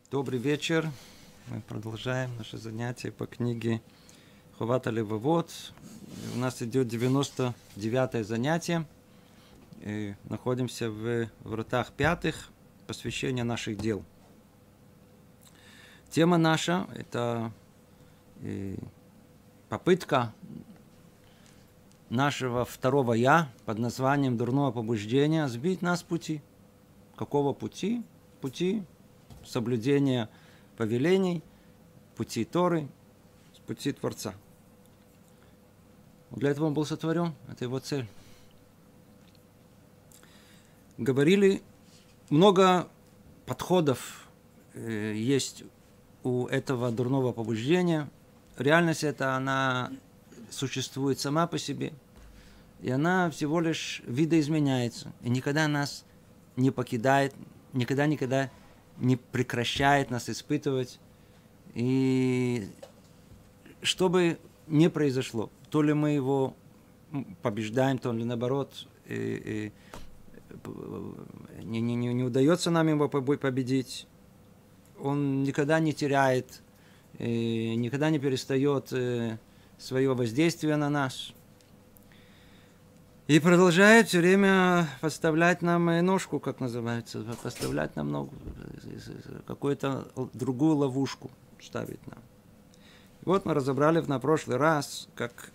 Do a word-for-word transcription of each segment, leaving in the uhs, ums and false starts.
Добрый вечер. Мы продолжаем наше занятие по книге Ховат Алевавот. У нас идет девяносто девятое занятие. И находимся в вратах пятых, посвящение наших дел. Тема наша – это попытка нашего второго «я» под названием «Дурное побуждение» сбить нас с пути. Какого пути? Пути соблюдения повелений, пути Торы, пути Творца. Для этого он был сотворен, это его цель. Говорили, много подходов э, есть у этого дурного побуждения. Реальность эта, она существует сама по себе, и она всего лишь видоизменяется, и никогда нас не покидает, никогда-никогда не прекращает нас испытывать. И что бы ни произошло, то ли мы его побеждаем, то ли наоборот, и, и, не, не, не удается нам его победить, он никогда не теряет, и никогда не перестает свое воздействие на нас. И продолжает все время подставлять нам ножку, как называется, подставлять нам ногу, какую-то другую ловушку ставить нам. Вот мы разобрали на прошлый раз, как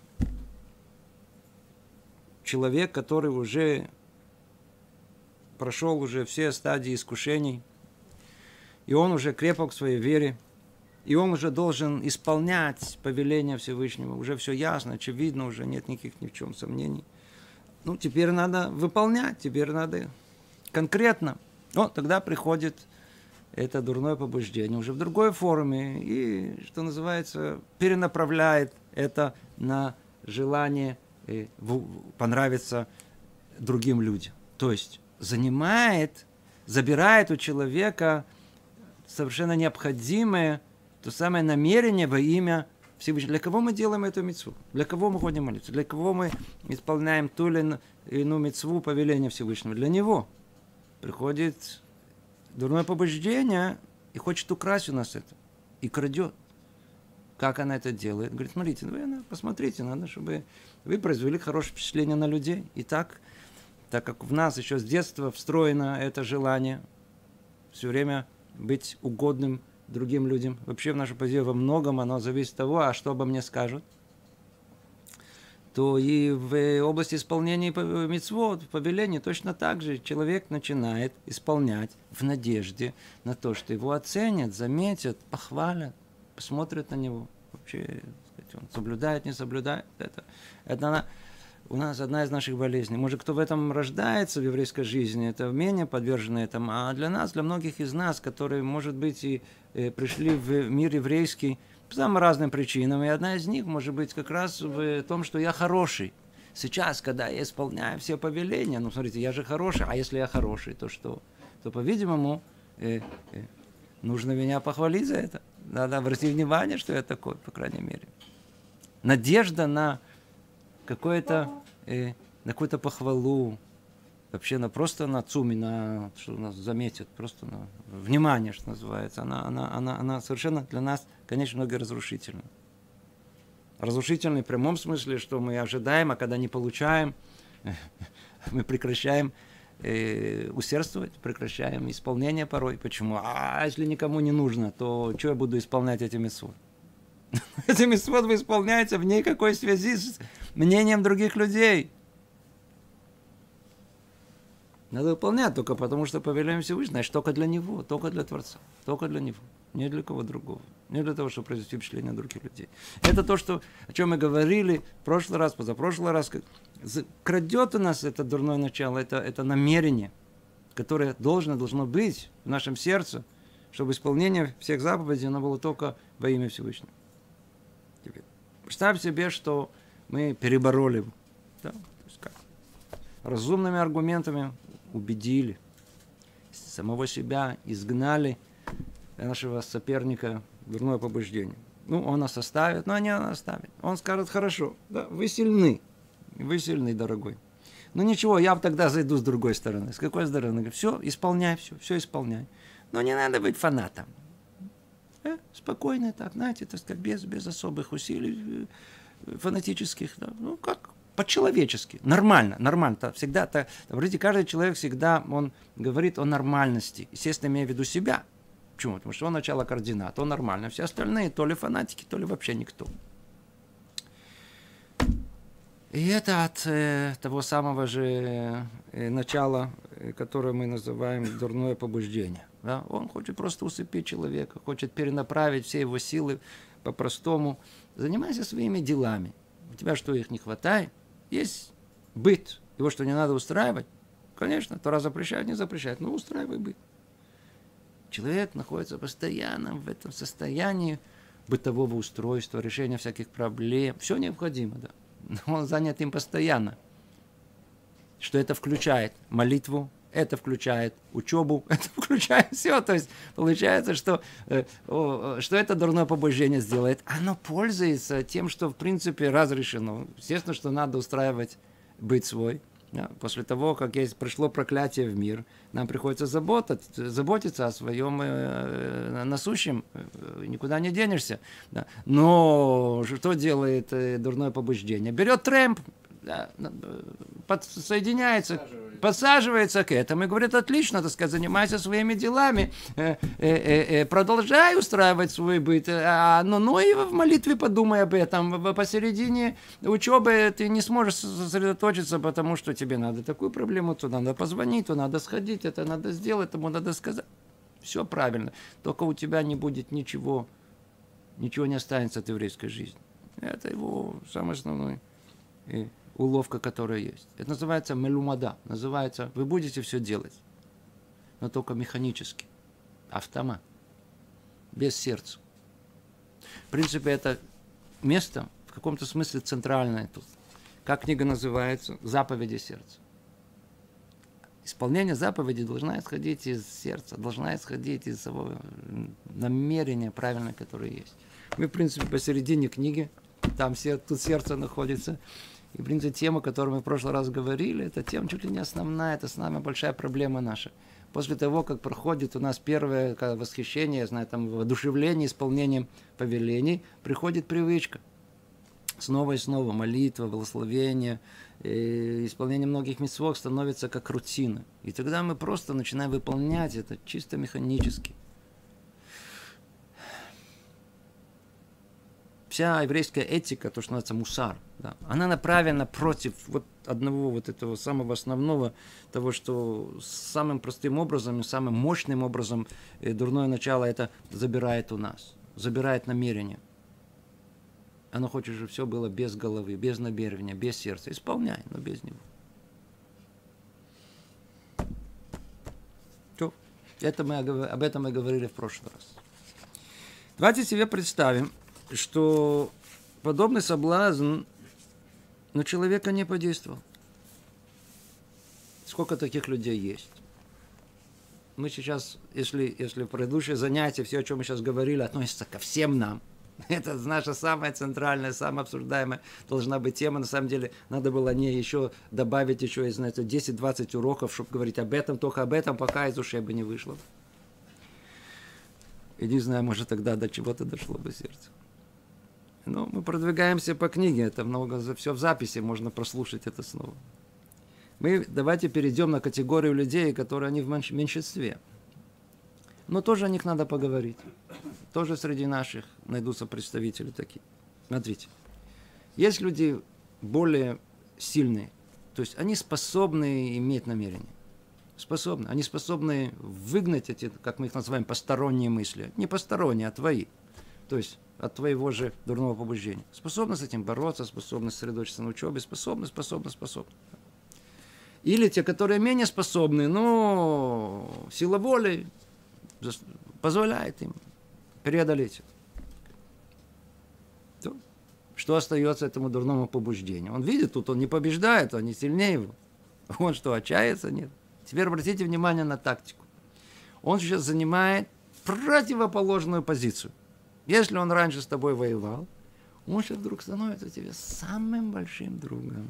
человек, который уже прошел уже все стадии искушений, и он уже крепок в своей вере, и он уже должен исполнять повеления Всевышнего. Уже все ясно, очевидно, уже нет никаких ни в чем сомнений. Ну, теперь надо выполнять, теперь надо конкретно. Ну, тогда приходит это дурное побуждение уже в другой форме и, что называется, перенаправляет это на желание э, в, понравиться другим людям. То есть занимает, забирает у человека совершенно необходимое, то самое намерение во имя Всевышнего. Для кого мы делаем эту мицву? Для кого мы ходим молиться? Для кого мы исполняем ту или иную мицву, повеление Всевышнего? Для него. Приходит дурное побуждение и хочет украсть у нас это. И крадет. Как она это делает? Говорит, смотрите, вы посмотрите, надо, чтобы вы произвели хорошее впечатление на людей. И так, так как в нас еще с детства встроено это желание все время быть угодным другим людям. Вообще в нашей позиции во многом оно зависит от того, а что обо мне скажут. То и в области исполнения мицвот, повелений, точно так же человек начинает исполнять в надежде на то, что его оценят, заметят, похвалят, посмотрят на него. Вообще, он соблюдает, не соблюдает. Это, это она, у нас одна из наших болезней. Может, кто в этом рождается в еврейской жизни, это менее подвержено этому. А для нас, для многих из нас, которые, может быть, и э, пришли в мир еврейский по самым разным причинам, и одна из них может быть как раз в том, что я хороший. Сейчас, когда я исполняю все повеления, ну, смотрите, я же хороший, а если я хороший, то что? То, по-видимому, э, э, нужно меня похвалить за это. Надо обратить внимание, что я такой, по крайней мере. Надежда на какое-то, э, на какую-то похвалу, вообще на просто на цуми, на что нас заметят, просто на внимание, что называется, она, она, она, она совершенно для нас, конечно, много разрушительна. Разрушительна в прямом смысле, что мы ожидаем, а когда не получаем, мы прекращаем э, усердствовать, прекращаем исполнение порой. Почему? А если никому не нужно, то что я буду исполнять эти мицвот? Эти мицвот вы исполняете в никакой связи с мнением других людей. Надо выполнять только потому, что повеление Всевышнего, значит, только для него, только для Творца, только для него, не для кого другого, не для того, чтобы произвести впечатление на других людей. Это то, что, о чем мы говорили в прошлый раз, позапрошлый раз. Крадет у нас это дурное начало, это, это намерение, которое должно, должно быть в нашем сердце, чтобы исполнение всех заповедей оно было только во имя Всевышнего. Теперь, представь себе, что мы перебороли его. Да? То есть как? Разумными аргументами убедили, самого себя изгнали нашего соперника в дурное побуждение. Ну, он нас оставит, но не он оставит. Он скажет, хорошо, да, вы сильны, вы сильны, дорогой. Ну, ничего, я тогда зайду с другой стороны. С какой стороны? Все, исполняй все, все исполняй. Но не надо быть фанатом. Э, спокойно так, знаете, так сказать, без, без особых усилий э, фанатических. Да. Ну, как по-человечески. Нормально, нормально. -то всегда, -то, вроде каждый человек всегда, он говорит о нормальности. Естественно, имея в виду себя. Почему? Потому что он начало координат, он нормально. Все остальные то ли фанатики, то ли вообще никто. И это от э, того самого же э, начала, э, которое мы называем дурное побуждение. Да? Он хочет просто усыпить человека, хочет перенаправить все его силы по-простому. Занимайся своими делами. У тебя что, их не хватает? Есть быт. Его что, не надо устраивать? Конечно, Тора запрещает, не запрещает. Но устраивай быт. Человек находится постоянно в этом состоянии бытового устройства, решения всяких проблем. Все необходимо, да. Но он занят им постоянно. Что это включает? Молитву, это включает учебу, это включает все. То есть получается, что, э, о, что это дурное побуждение сделает? Оно пользуется тем, что в принципе разрешено. Естественно, что надо устраивать быт свой. Да? После того, как есть, пришло проклятие в мир, нам приходится заботиться, заботиться о своем э, насущем. Никуда не денешься. Да? Но что делает э, дурное побуждение? Берет трэмп, да, подсоединяется, подсаживается. подсаживается к этому и говорит: отлично, так сказать, занимайся своими делами, э, э, э, продолжай устраивать свой быт, а, ну, ну и в молитве подумай об этом. Посередине учебы ты не сможешь сосредоточиться, потому что тебе надо такую проблему, то надо позвонить, то надо сходить, это надо сделать, тому надо сказать. Все правильно, только у тебя не будет ничего, ничего не останется от еврейской жизни. Это его самый основной э, уловка, которая есть. Это называется мелумада. Называется, вы будете все делать, но только механически. Автомат. Без сердца. В принципе, это место в каком-то смысле центральное тут. Как книга называется? Заповеди сердца. Исполнение заповедей должна исходить из сердца, должна исходить из того намерения правильного, которое есть. Мы, в принципе, посередине книги, там тут сердце находится. И, в принципе, тема, о которой мы в прошлый раз говорили, это тема чуть ли не основная, это самая большая проблема наша. После того, как проходит у нас первое восхищение, я знаю, там, воодушевление исполнением повелений, приходит привычка. Снова и снова молитва, благословение, исполнение многих мицвот становится как рутина. И тогда мы просто начинаем выполнять это чисто механически. Вся еврейская этика, то, что называется мусар, да, она направлена против вот одного вот этого самого основного, того, что самым простым образом, самым мощным образом дурное начало это забирает у нас, забирает намерение. Оно хочет, чтобы все было без головы, без намерения, без сердца. Исполняй, но без него. Все. Это мы, об этом мы говорили в прошлый раз. Давайте себе представим, что подобный соблазн на человека не подействовал. Сколько таких людей есть? Мы сейчас, если, если в предыдущее занятие, все, о чем мы сейчас говорили, относится ко всем нам, это наша самая центральная, самая обсуждаемая должна быть тема. На самом деле, надо было не еще добавить еще, знаете, десять-двадцать уроков, чтобы говорить об этом, только об этом, пока из ушей бы не вышло. И не знаю, может, тогда до чего-то дошло бы сердце. Но мы продвигаемся по книге, это много, все в записи, можно прослушать это снова. Мы давайте перейдем на категорию людей, которые они в меньшинстве. Но тоже о них надо поговорить. Тоже среди наших найдутся представители такие. Смотрите. Есть люди более сильные. То есть они способны иметь намерение. Способны. Они способны выгнать эти, как мы их называем, посторонние мысли. Не посторонние, а твои. То есть от твоего же дурного побуждения. Способны с этим бороться, способны сосредоточиться на учебе, способны, способны, способны. Или те, которые менее способны, но сила воли позволяет им преодолеть. То, что остается этому дурному побуждению? Он видит, тут он не побеждает, он не сильнее его. Он что, отчаяется? Нет. Теперь обратите внимание на тактику. Он сейчас занимает противоположную позицию. Если он раньше с тобой воевал, он сейчас вдруг становится тебе самым большим другом.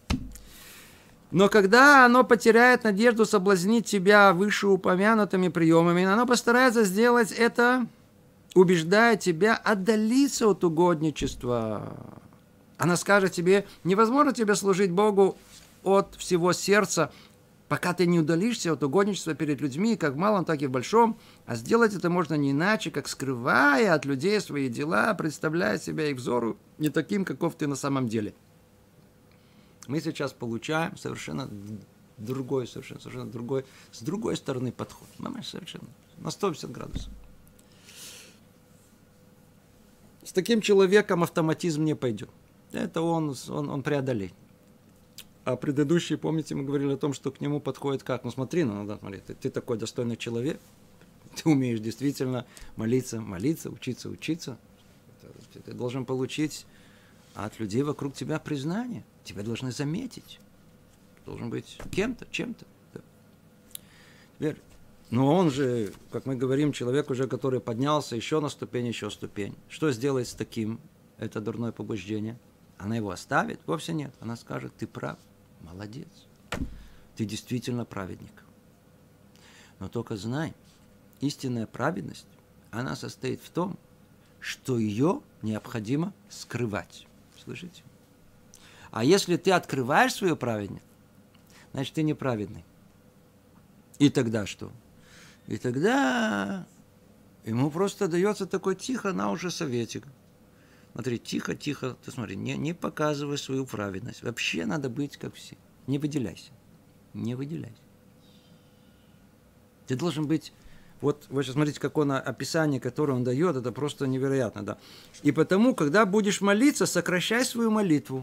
Но когда оно потеряет надежду соблазнить тебя вышеупомянутыми приемами, оно постарается сделать это убеждает тебя отдалиться от угодничества. Она скажет тебе, невозможно тебе служить Богу от всего сердца, пока ты не удалишься от угодничества перед людьми, как в малом, так и в большом. А сделать это можно не иначе, как скрывая от людей свои дела, представляя себя их взору не таким, каков ты на самом деле. Мы сейчас получаем совершенно другой, совершенно, совершенно другой, с другой стороны подход. Мамаш, совершенно на сто пятьдесят градусов. С таким человеком автоматизм не пойдет. Это он, он, он преодолеет. А предыдущие, помните, мы говорили о том, что к нему подходит как? Ну смотри, ну да, смотри, ты, ты такой достойный человек, ты умеешь действительно молиться, молиться, учиться, учиться. Ты, ты должен получить от людей вокруг тебя признание. Тебя должны заметить. Ты должен быть кем-то, чем-то. Да. Теперь, но он же, как мы говорим, человек уже, который поднялся еще на ступень, еще ступень. Что сделает с таким это дурное побуждение? Она его оставит? Вовсе нет. Она скажет, ты прав. Молодец. Ты действительно праведник. Но только знай, истинная праведность, она состоит в том, что ее необходимо скрывать. Слышите? А если ты открываешь свою праведность, значит, ты неправедный. И тогда что? И тогда ему просто дается такой тихо, на уже советик. Смотри, тихо, тихо, ты смотри, не, не показывай свою праведность. Вообще надо быть как все. Не выделяйся. Не выделяйся. Ты должен быть... Вот вы сейчас смотрите, какое описание, которое он дает, это просто невероятно, да. И потому, когда будешь молиться, сокращай свою молитву.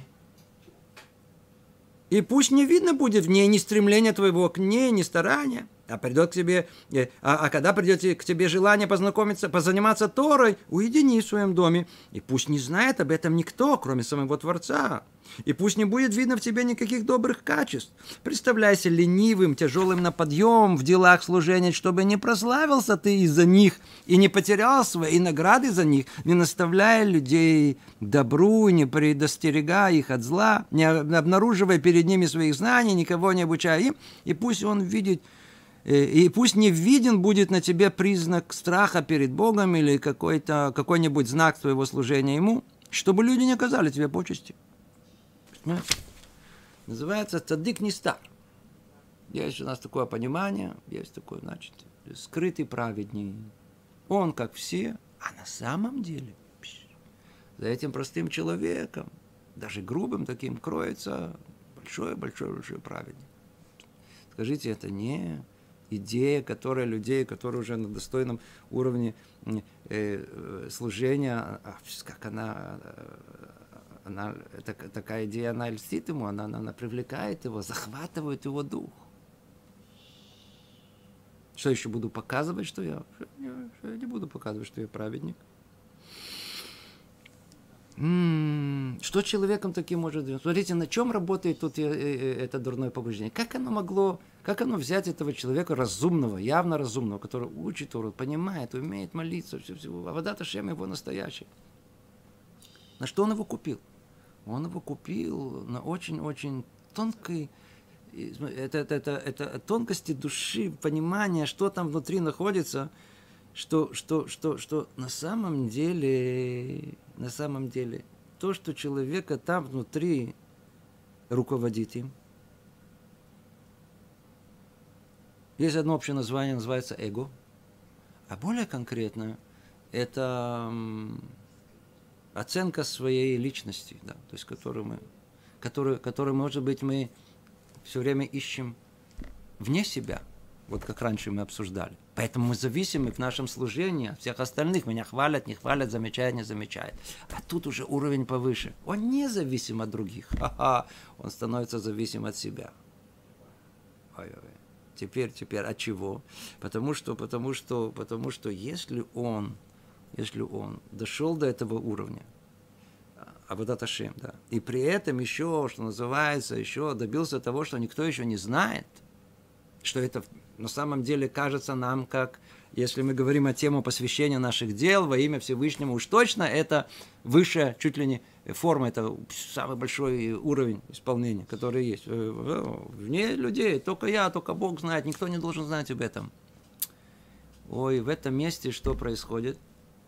И пусть не видно будет в ней ни стремления твоего к ней, ни старания. А придет к тебе, а, а когда придет к тебе желание познакомиться, позаниматься Торой, уедини в своем доме. И пусть не знает об этом никто, кроме самого Творца. И пусть не будет видно в тебе никаких добрых качеств. Представляйся ленивым, тяжелым на подъем в делах служения, чтобы не прославился ты из-за них и не потерял свои награды за них, не наставляя людей к добру, не предостерегая их от зла, не обнаруживая перед ними своих знаний, никого не обучая им. И пусть он видит, и пусть не виден будет на тебе признак страха перед Богом или какой-то, какой-нибудь знак твоего служения Ему, чтобы люди не оказали тебе почести. Называется цадик нестар. Есть у нас такое понимание, есть такое, значит, скрытый праведник. Он как все, а на самом деле за этим простым человеком, даже грубым таким, кроется большой-большой-большой праведник. Скажите, это не... идея, которая людей, которые уже на достойном уровне э, служения, как она, она так, такая идея, она льстит ему, она, она привлекает его, захватывает его дух. Что еще буду показывать, что я? Что я не буду показывать, что я праведник. М-м-м, что человеком таким может делать? Смотрите, на чем работает тут это дурное побуждение? Как оно могло, как оно взять этого человека разумного, явно разумного, который учит Тору, понимает, умеет молиться, все, все, а Авадат Ашем его настоящий. На что он его купил? Он его купил на очень-очень тонкой, это, это, это, это тонкости души, понимания, что там внутри находится, что, что, что, что на самом деле, на самом деле, то, что человека там внутри руководит им. Есть одно общее название, называется эго. А более конкретно, это оценка своей личности, да, то есть которую мы, которую, которую, может быть, мы все время ищем вне себя. Вот как раньше мы обсуждали. Поэтому мы зависимы в нашем служении от всех остальных. Меня хвалят, не хвалят, замечают, не замечают. А тут уже уровень повыше. Он не зависим от других. Ха-ха. Он становится зависим от себя. Ой-ой. Теперь, теперь от чего? Потому что, потому что, потому что если он, если он дошел до этого уровня, Авадат Ашем, да, и при этом еще, что называется, еще добился того, что никто еще не знает, что это на самом деле кажется нам, как, если мы говорим о тему посвящения наших дел во имя Всевышнему, уж точно это высшая, чуть ли не форма, это самый большой уровень исполнения, который есть. Вне людей, только я, только Бог знает, никто не должен знать об этом. Ой, в этом месте что происходит?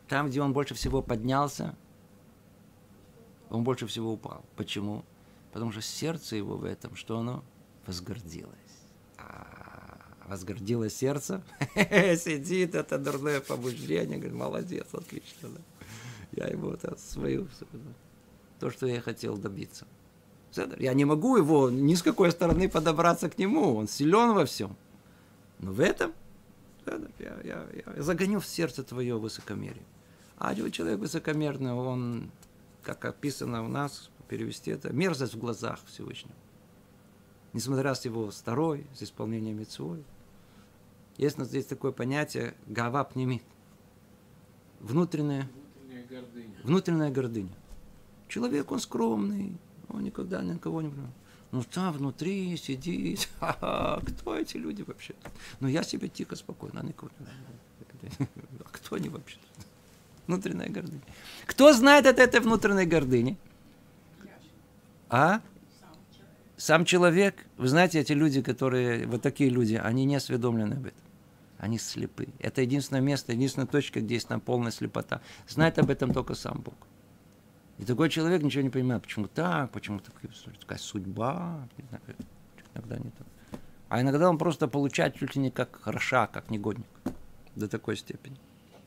там, где он больше всего поднялся, он больше всего упал. Почему? Потому что сердце его в этом, что оно возгордилось. А возгордилось сердце, сидит, это дурное побуждение, говорит, молодец, отлично. Да. Я ему это свою, то, что я хотел добиться. Я не могу его ни с какой стороны подобраться к нему, он силен во всем. Но в этом я, я, я загоню в сердце твое высокомерие. А человек высокомерный, он, как описано у нас, перевести это, мерзость в глазах Всевышнего. Несмотря с его старой, с исполнением мицвот. Есть у нас здесь такое понятие гава пнемит. Внутренняя, внутренняя гордыня. Внутренняя гордыня. Человек, он скромный, он никогда никого не... Ну, там внутри сидит, ха-ха, кто эти люди вообще-то? Ну, я себе тихо, спокойно, а никого не... А кто они вообще-то? Внутренняя гордыня. Кто знает от этой внутренней гордыни? А? Сам человек. Вы знаете, эти люди, которые, вот такие люди, они не осведомлены об этом. Они слепы. Это единственное место, единственная точка, где есть там полная слепота. Знает об этом только сам Бог. И такой человек ничего не понимает, почему так, почему такая, такая судьба. Иногда не так. А иногда он просто получает чуть ли не как хороша, как негодник. До такой степени.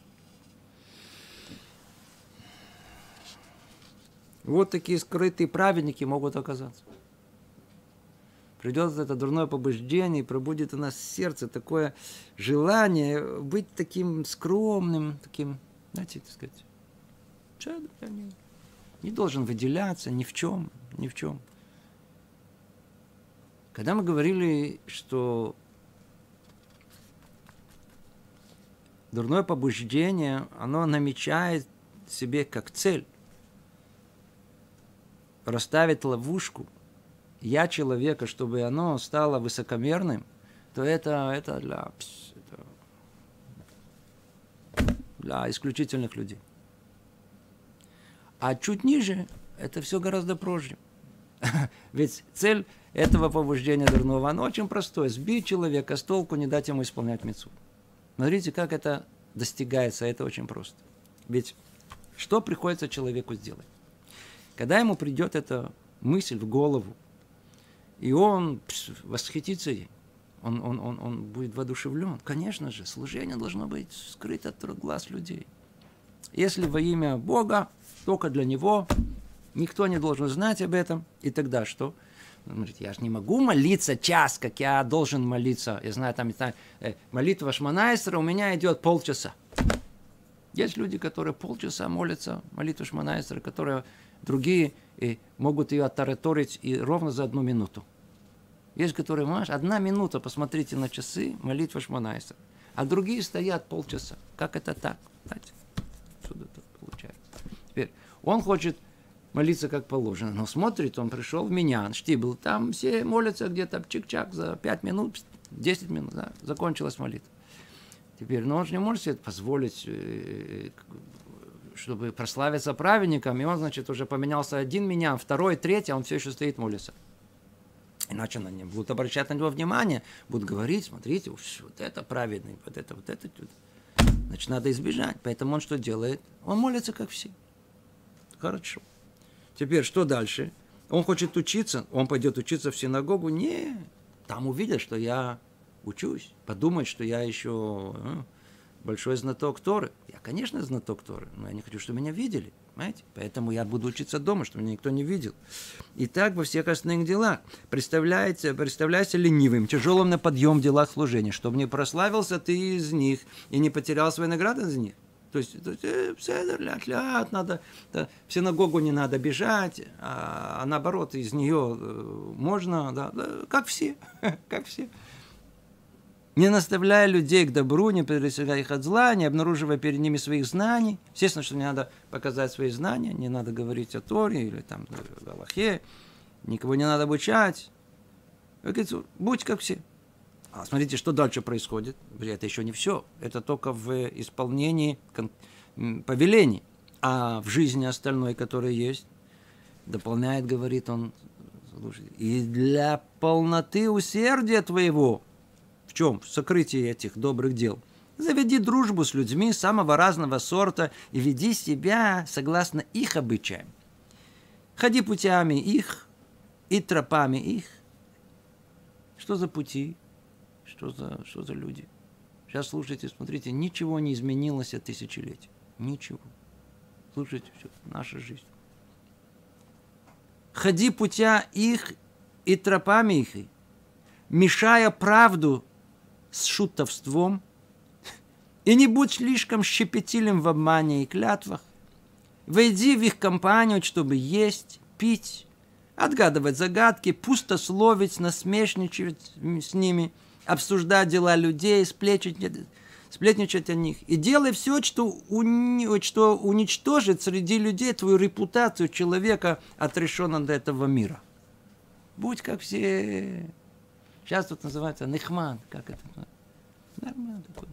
Вот такие скрытые праведники могут оказаться. Придет это дурное побуждение, и пробудет у нас в сердце такое желание быть таким скромным, таким, знаете, так сказать, человек не, не должен выделяться ни в чем, ни в чем. Когда мы говорили, что дурное побуждение, оно намечает себе как цель расставить ловушку я человека, чтобы оно стало высокомерным, то это, это, для, это для исключительных людей. А чуть ниже это все гораздо проще. Ведь цель этого побуждения дурного, оно очень простое. Сбить человека с толку, не дать ему исполнять мицву. Смотрите, как это достигается, это очень просто. Ведь что приходится человеку сделать? Когда ему придет эта мысль в голову, и он восхитится ей, он, он, он, он будет воодушевлен. Конечно же, служение должно быть скрыто от глаз людей. Если во имя Бога, только для Него, никто не должен знать об этом, и тогда что? Он говорит, я же не могу молиться час, как я должен молиться. Я знаю, там молитва Шмонайсера у меня идет полчаса. Есть люди, которые полчаса молятся, молитву Шмонайсера, которые другие и могут ее оттараторить и ровно за одну минуту. Есть, которые, знаешь, одна минута, посмотрите на часы, молитва Шмонайсера. А другие стоят полчаса. Как это так? Знаете, отсюда это получается. Теперь, он хочет молиться как положено, но смотрит, он пришел в Миньян, штибл, там все молятся где-то чик-чак за пять минут, десять минут, да, закончилась молитва. Теперь, но он же не может себе позволить, чтобы прославиться праведником, и он, значит, уже поменялся один Миньян, второй, третий, а он все еще стоит, молится. Иначе они будут обращать на него внимание, будут говорить, смотрите, вот это праведный, вот это, вот это. Значит, надо избежать. Поэтому он что делает? Он молится, как все. Хорошо. Теперь, что дальше? Он хочет учиться, он пойдет учиться в синагогу? Не, там увидят, что я учусь, подумают, что я еще э, большой знаток Торы. Я, конечно, знаток Торы, но я не хочу, чтобы меня видели. Понимаете? Поэтому я буду учиться дома, чтобы меня никто не видел. И так во всех остальных делах. Представляйся, представляйся ленивым, тяжелым на подъем в делах служения, чтобы не прославился ты из них и не потерял свои награды из них. То есть, то есть э, ля, ля, надо, да, в синагогу не надо бежать, а, а наоборот, из нее э, можно, да, да, как все, как все. Не наставляя людей к добру, не предостерегая их от зла, не обнаруживая перед ними своих знаний. Естественно, что не надо показать свои знания, не надо говорить о Торе или там о Аллахе, никого не надо обучать. Будь как все. А смотрите, что дальше происходит. Это еще не все. Это только в исполнении повелений. А в жизни остальной, которая есть, дополняет, говорит он, и для полноты усердия твоего, в чем? В сокрытии этих добрых дел. Заведи дружбу с людьми самого разного сорта и веди себя согласно их обычаям. Ходи путями их и тропами их. Что за пути? Что за, что за люди? Сейчас слушайте, смотрите, ничего не изменилось от тысячелетий. Ничего. Слушайте, все, наша жизнь. Ходи путя их и тропами их, мешая правду с шутовством, и не будь слишком щепетилен в обмане и клятвах. Войди в их компанию, чтобы есть, пить, отгадывать загадки, пустословить, насмешничать с ними, обсуждать дела людей, сплетничать, сплетничать о них. И делай все, что, уни, что уничтожит среди людей твою репутацию человека, отрешенного от этого мира. Будь как все. Сейчас тут называется нехман. Как это? Нормально такой.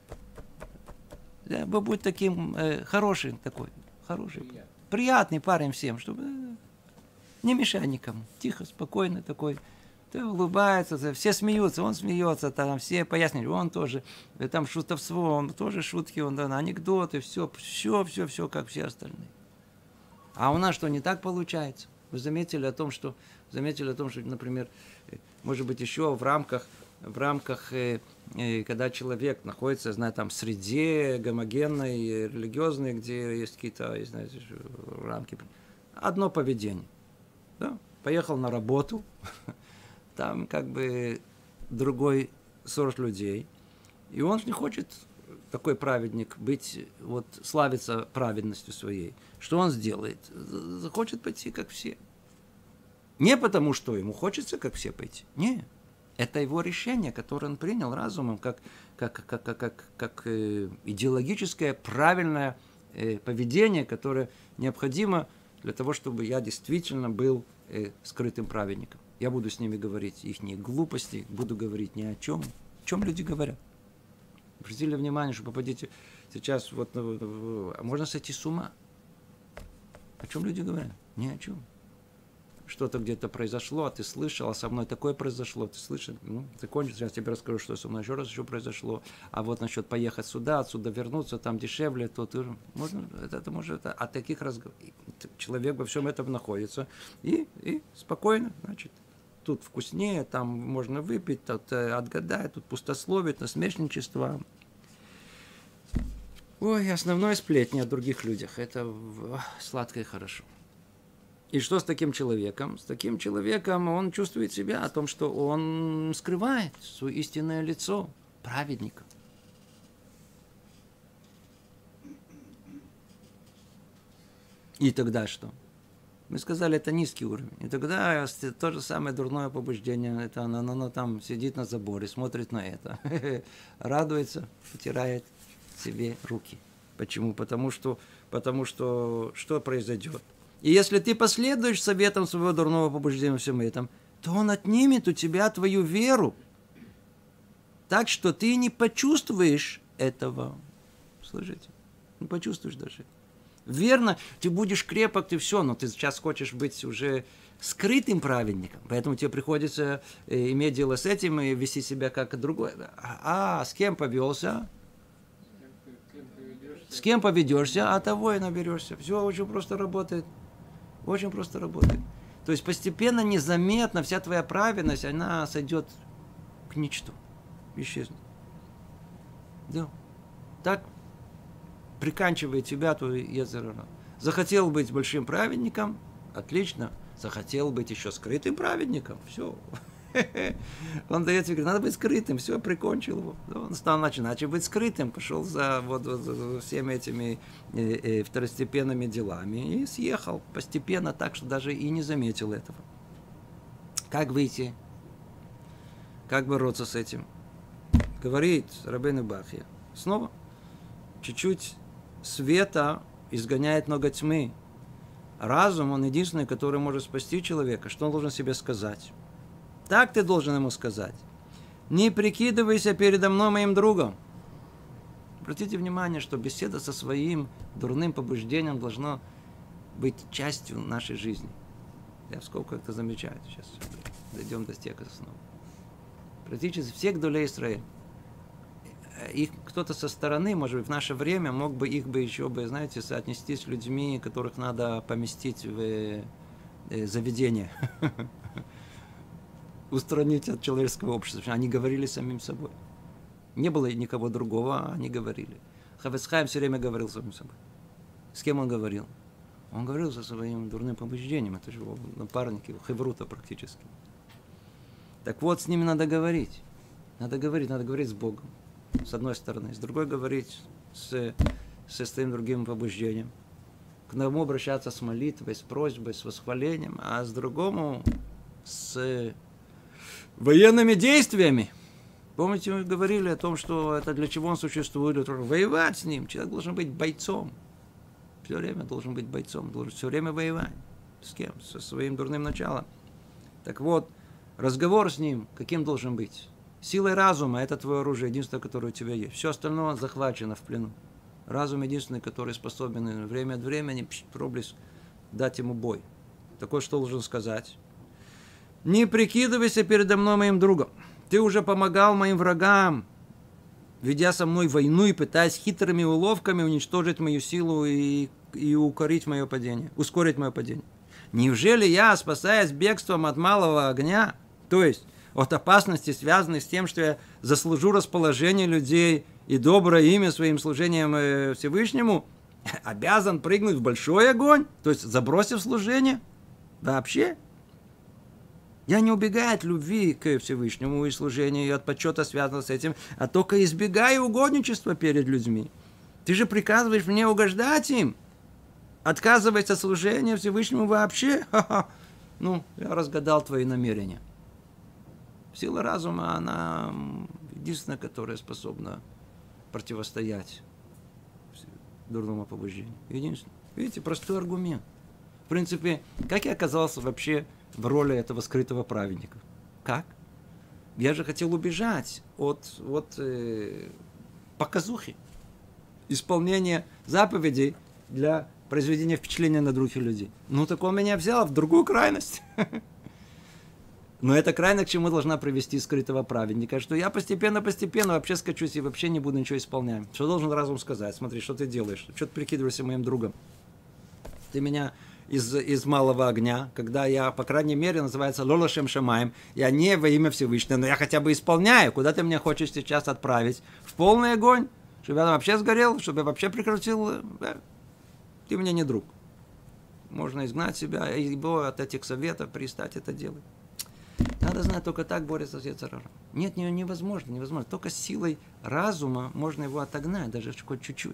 Да, будь таким э, хорошим такой. Хороший. Приятный. Приятный парень всем, чтобы э, не мешай никому. Тихо, спокойно такой. Ты улыбается, все смеются, он смеется, там все пояснили, он тоже, там шутовство, он тоже шутки, он, да, анекдоты, все, все, все, все, как все остальные. А у нас что, не так получается? Вы заметили о том, что, заметили о том, что, например, может быть, еще в рамках, в рамках, э, э, когда человек находится, знаю, там, в среде гомогенной, религиозной, где есть какие-то, знаете, рамки, одно поведение, да? Поехал на работу, там как бы другой сорт людей, и он не хочет, такой праведник, быть, вот, славиться праведностью своей. Что он сделает? Захочет пойти, как все. Не потому, что ему хочется, как все, пойти. Нет. Это его решение, которое он принял разумом, как, как, как, как, как, как э, идеологическое, правильное э, поведение, которое необходимо для того, чтобы я действительно был э, скрытым праведником. Я буду с ними говорить их глупости, буду говорить ни о чем. О чем люди говорят? Обратили внимание, что попадите сейчас, вот, можно сойти с ума. О чем люди говорят? Ни о чем. Что-то где-то произошло, а ты слышал, а со мной такое произошло, ты слышал, ну, закончится, я тебе расскажу, что со мной еще раз еще произошло, а вот насчет поехать сюда, отсюда вернуться, там дешевле, то ты, можно, это, это может, это, от таких разговоров, человек во всем этом находится, и, и спокойно, значит, тут вкуснее, там можно выпить, тут отгадать, тут пустословить, насмешничество. Ой, основное сплетни о других людях, это сладко и хорошо. И что с таким человеком? С таким человеком он чувствует себя о том, что он скрывает свое истинное лицо праведника. И тогда что? Мы сказали, это низкий уровень. И тогда то же самое дурное побуждение. Это оно, оно там сидит на заборе, смотрит на это, радуется, потирает себе руки. Почему? Потому что, потому что что произойдет? И если ты последуешь советам своего дурного побуждения во всем этом, то он отнимет у тебя твою веру. Так что ты не почувствуешь этого. Слышите? Не почувствуешь даже. Верно, ты будешь крепок, ты все, но ты сейчас хочешь быть уже скрытым праведником. Поэтому тебе приходится иметь дело с этим и вести себя как другой. А, с кем повелся? С кем поведешься, а того и наберешься. Все очень просто работает. Очень просто работает. То есть постепенно, незаметно вся твоя праведность, она сойдет к ничту. Исчезнет. Да. Так приканчивает тебя твой йецер гара. Захотел быть большим праведником? Отлично. Захотел быть еще скрытым праведником? Все. Он дает тебе, надо быть скрытым, все, прикончил его. Он стал начать быть скрытым, пошел за, вот, за всеми этими э, э, второстепенными делами и съехал постепенно так, что даже и не заметил этого. Как выйти? Как бороться с этим? Говорит Рабейну Бахья. Снова чуть-чуть света изгоняет много тьмы. Разум, он единственный, который может спасти человека. Что он должен себе сказать? Так ты должен ему сказать. Не прикидывайся передо мной моим другом. Обратите внимание, что беседа со своим дурным побуждением должна быть частью нашей жизни. Я сколько это замечаю. Сейчас дойдем до стека снова. Практически все гдолей Исраэль. их кто-то со стороны, может быть, в наше время мог бы их бы еще бы, знаете, соотнести с людьми, которых надо поместить в заведение, устранить от человеческого общества. Они говорили самим собой. Не было никого другого, они говорили. Хафец Хаим все время говорил самим собой. С кем он говорил? Он говорил со своим дурным побуждением. Это же его напарники, его хеврута практически. Так вот, с ними надо говорить. Надо говорить, надо говорить с Богом. С одной стороны. С другой говорить с, со своим другим побуждением. К одному обращаться с молитвой, с просьбой, с восхвалением, а с другому с военными действиями. Помните, мы говорили о том, что это для чего он существует? Для того, чтобы воевать с ним. Человек должен быть бойцом. Все время должен быть бойцом. Должен все время воевать. С кем? Со своим дурным началом. Так вот, разговор с ним каким должен быть? Силой разума – это твое оружие, единственное, которое у тебя есть. Все остальное захвачено в плену. Разум единственный, который способен время от времени проблеск дать ему бой. Такой, что должен сказать? Не прикидывайся передо мной моим другом. Ты уже помогал моим врагам, ведя со мной войну и пытаясь хитрыми уловками уничтожить мою силу и, и укорить мое падение, ускорить мое падение. Неужели я, спасаясь бегством от малого огня, то есть от опасности, связанной с тем, что я заслужу расположение людей и доброе имя своим служением Всевышнему, обязан прыгнуть в большой огонь, то есть забросив служение? Вообще? Я не убегаю от любви к Всевышнему и служению, и от почета, связанного с этим, а только избегаю угодничества перед людьми. Ты же приказываешь мне угождать им, отказываясь от служения Всевышнему вообще. Ха-ха. Ну, я разгадал твои намерения. Сила разума, она единственная, которая способна противостоять дурному побуждению. Единственное. Видите, простой аргумент. В принципе, как я оказался вообще в роли этого скрытого праведника? Как? Я же хотел убежать от, от э, показухи, исполнения заповедей для произведения впечатления на других людей. Ну, так он меня взял в другую крайность. Но эта крайность к чему должна привести скрытого праведника? Что я постепенно-постепенно вообще скачусь и вообще не буду ничего исполнять. Что должен разум сказать? Смотри, что ты делаешь? Что ты прикидываешься моим другом? Ты меня из, из малого огня, когда я, по крайней мере, называется Лолашем Шамаем, я не во имя Всевышнего, но я хотя бы исполняю. Куда ты меня хочешь сейчас отправить? В полный огонь? Чтобы я вообще сгорел? Чтобы я вообще прекратил? Да. Ты мне не друг. Можно изгнать себя, ибо от этих советов перестать это делать. Надо знать, только так борется с Йецер-Гара. Нет, невозможно, невозможно. Только силой разума можно его отогнать, даже хоть чуть-чуть.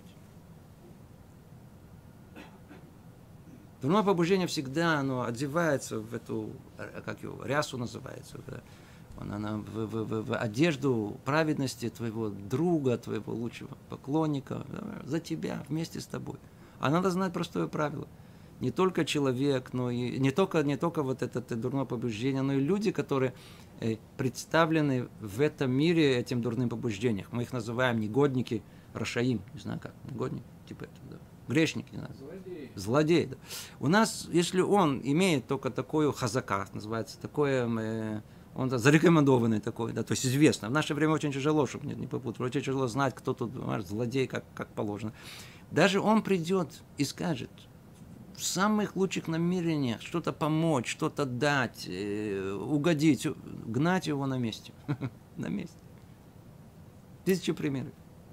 Дурное побуждение всегда оно одевается в эту, как его, рясу называется, она в, в, в, в одежду праведности твоего друга, твоего лучшего поклонника, за тебя, вместе с тобой. А надо знать простое правило. Не только человек, но и не только, не только вот это, это дурное побуждение, но и люди, которые представлены в этом мире этим дурным побуждением. Мы их называем негодники, рашаим, не знаю как, негодник, типа это, да. Грешник, не знаю. Злодей. Злодей, да. У нас, если он имеет только такое хазака, называется, такое, э, он да, зарекомендованный такой, да, то есть известно. В наше время очень тяжело, чтобы не, не попутать, очень тяжело знать, кто тут злодей, как, как положено. Даже он придет и скажет, в самых лучших намерениях что-то помочь, что-то дать, э, угодить, гнать его на месте. На месте. Тысячи примеров.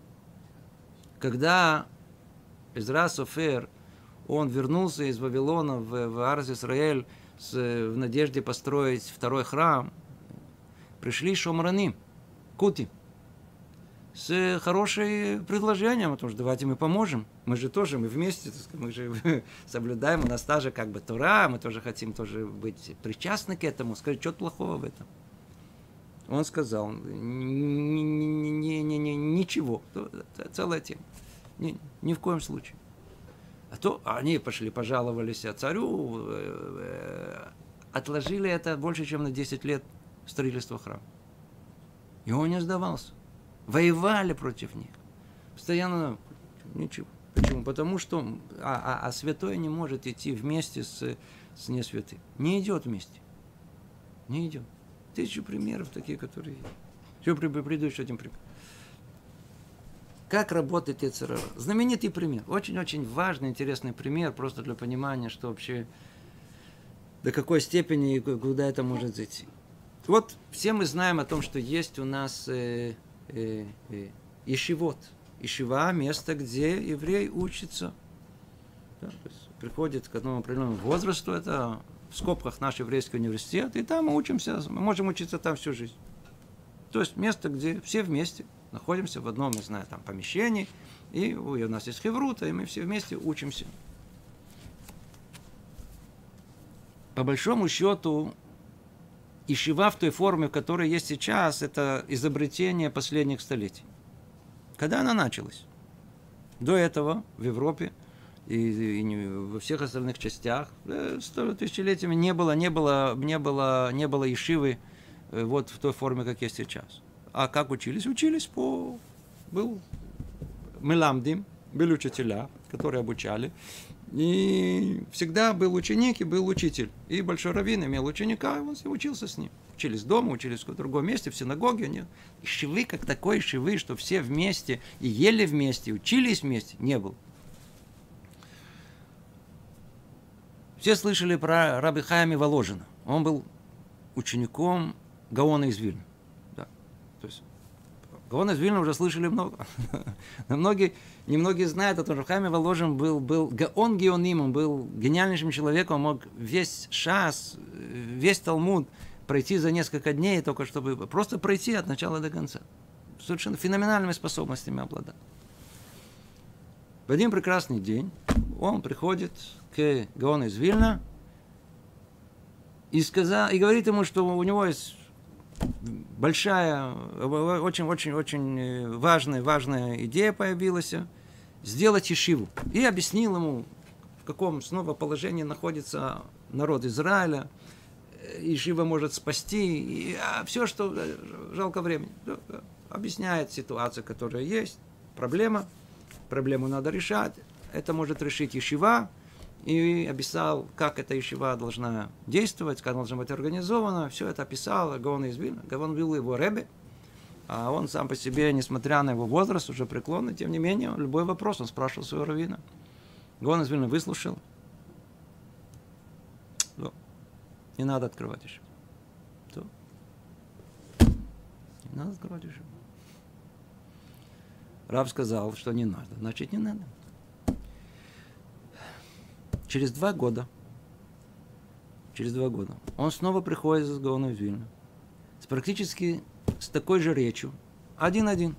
Когда Эзра Софер, он вернулся из Вавилона в, в Арс-Исраэль с, в надежде построить второй храм, пришли шомраны, кути, с хорошим предложением, потому что давайте мы поможем. Мы же тоже, мы вместе, мы же соблюдаем, у нас та же как бы Тора, мы тоже хотим тоже быть причастны к этому. Скажите, что плохого в этом? Он сказал, ничего, целая тема. Ни, ни в коем случае. А то они пошли, пожаловались царю, отложили это больше, чем на десять лет строительства храма. И он не сдавался. Воевали против них. Постоянно ничего. Почему? Потому что а, а, а святой не может идти вместе с, с несвятым. Не идет вместе. Не идет. Тысячу примеров такие, которые есть. Все, приду еще один пример. Как работает йецер гара? Знаменитый пример. Очень-очень важный, интересный пример, просто для понимания, что вообще до какой степени и куда это может зайти. Вот все мы знаем о том, что есть у нас э, э, э, ешивот. Ешива – место, где еврей учится. Да, то есть приходит к одному определенному возрасту, это в скобках наш еврейский университет, и там мы учимся, мы можем учиться там всю жизнь. То есть место, где все вместе находимся в одном, не знаю, там, помещении, и у нас есть хеврута, и мы все вместе учимся. По большому счету, ешива в той форме, в которой есть сейчас, это изобретение последних столетий. Когда она началась? До этого в Европе и, и во всех остальных частях сто тысячелетиями не было, не было, не было, не было ешивы вот в той форме, как есть сейчас. А как учились? Учились по... Был меламдим, были учителя, которые обучали. И всегда был ученик и был учитель. И большой раввин имел ученика, и он учился с ним. Учились дома, учились в другом месте, в синагоге. Нет. И шивы, как такой шивы, что все вместе и ели вместе, учились вместе, не было. Все слышали про Раби Хаима Воложина. Он был учеником Гаона из Вильна. Да. То есть Гаона из Вильна уже слышали много. Но многие, немногие знают о том, что Хаим Воложин был, был Гаон Геоним, он был гениальнейшим человеком, он мог весь шас, весь Талмуд пройти за несколько дней, только чтобы просто пройти от начала до конца. Совершенно феноменальными способностями обладал. В один прекрасный день он приходит к Гаону из Вильна и, сказал, и говорит ему, что у него есть большая, очень-очень-очень важная, важная идея появилась сделать ешиву. И объяснил ему, в каком снова положении находится народ Израиля. Ешива может спасти. И, а все, что жалко времени. Объясняет ситуацию, которая есть. Проблема. Проблему надо решать. Это может решить ешива. И описал, как эта ешива должна действовать, как она должна быть организована. Все это описал Гаон из Вильна. Гаон был его ребе. А он сам по себе, несмотря на его возраст, уже преклонный, тем не менее, любой вопрос он спрашивал своего раввина. Гаон из Вильна выслушал. То. Не надо открывать ешиву. То. Не надо открывать ешиву. Рав сказал, что не надо. Значит, не надо. Через два года, через два года, он снова приходит из Гаона из Вильна. С практически с такой же речью. Один-один.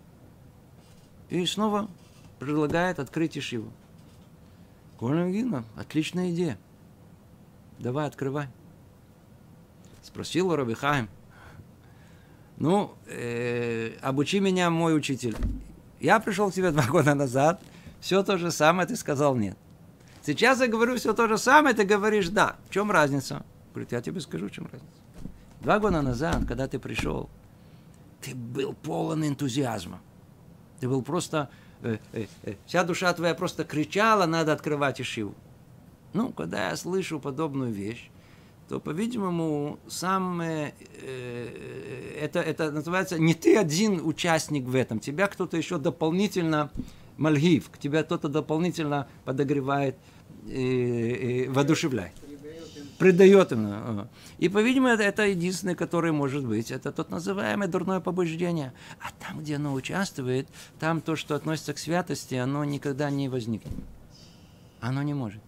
И снова предлагает открыть ешиву. Гаон из Вильна, отличная идея. Давай, открывай. Спросил Раби Хаим. Ну, э, обучи меня, мой учитель. Я пришел к тебе два года назад, все то же самое, ты сказал нет. Сейчас я говорю все то же самое, ты говоришь да. В чем разница? Говорит, я тебе скажу, в чем разница. Два года назад, когда ты пришел, ты был полон энтузиазма. Ты был просто... Э, э, э, вся душа твоя просто кричала, надо открывать ешиву. Ну, когда я слышу подобную вещь, то, по-видимому, сам... Э, э, это, это называется... Не ты один участник в этом. Тебя кто-то еще дополнительно... Мальгив, к тебе кто-то дополнительно подогревает и, и воодушевляет. Придает им. И, по-видимому, это, это единственное, которое может быть. Это тот называемое дурное побуждение. А там, где оно участвует, там то, что относится к святости, оно никогда не возникнет. Оно не может.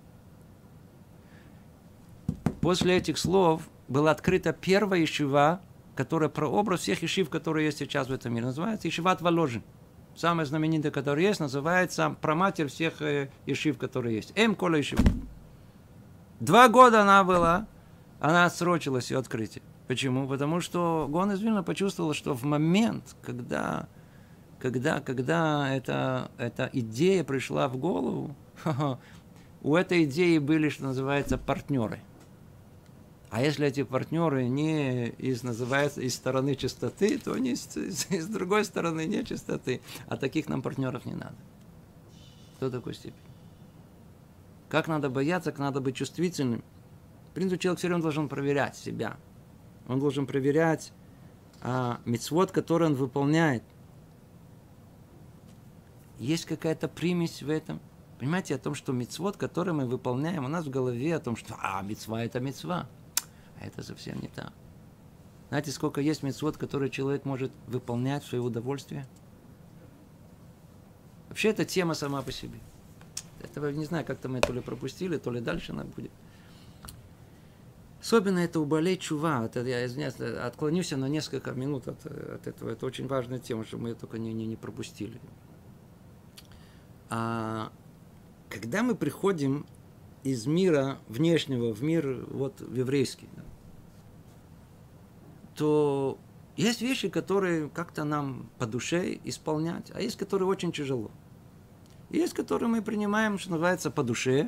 После этих слов была открыта первая ешива, которая прообраз всех ешив, которые есть сейчас в этом мире. Называется ешиват Воложин. Самая знаменитая, которая есть, называется праматерь всех э, ешив, которые есть. Эм кола ешив. Два года она была, она отсрочилась ее открытие. Почему? Потому что Гаон из Вильна почувствовал, что в момент, когда, когда, когда эта, эта идея пришла в голову, у этой идеи были, что называется, партнеры. А если эти партнеры не из, называется, из стороны чистоты, то они с, с другой стороны не чистоты. А таких нам партнеров не надо. До такой степени. Как надо бояться, как надо быть чувствительным. В принципе, человек все время должен проверять себя. Он должен проверять а, мицвот, который он выполняет. есть какая-то примесь в этом. Понимаете, о том, что мицвот, который мы выполняем, у нас в голове о том, что а, мицва это мицва. А это совсем не так. Знаете, сколько есть мицвот, которые человек может выполнять в свое удовольствие? Вообще, эта тема сама по себе. Этого не знаю, как-то мы то ли пропустили, то ли дальше она будет. Особенно это у болей чува. Это, я извиняюсь, отклонюсь на несколько минут от, от этого. Это очень важная тема, чтобы мы ее только не, не, не пропустили. А когда мы приходим из мира внешнего в мир вот, в еврейский, да, то есть вещи, которые как-то нам по душе исполнять, а есть, которые очень тяжело. Есть, которые мы принимаем, что называется, по душе.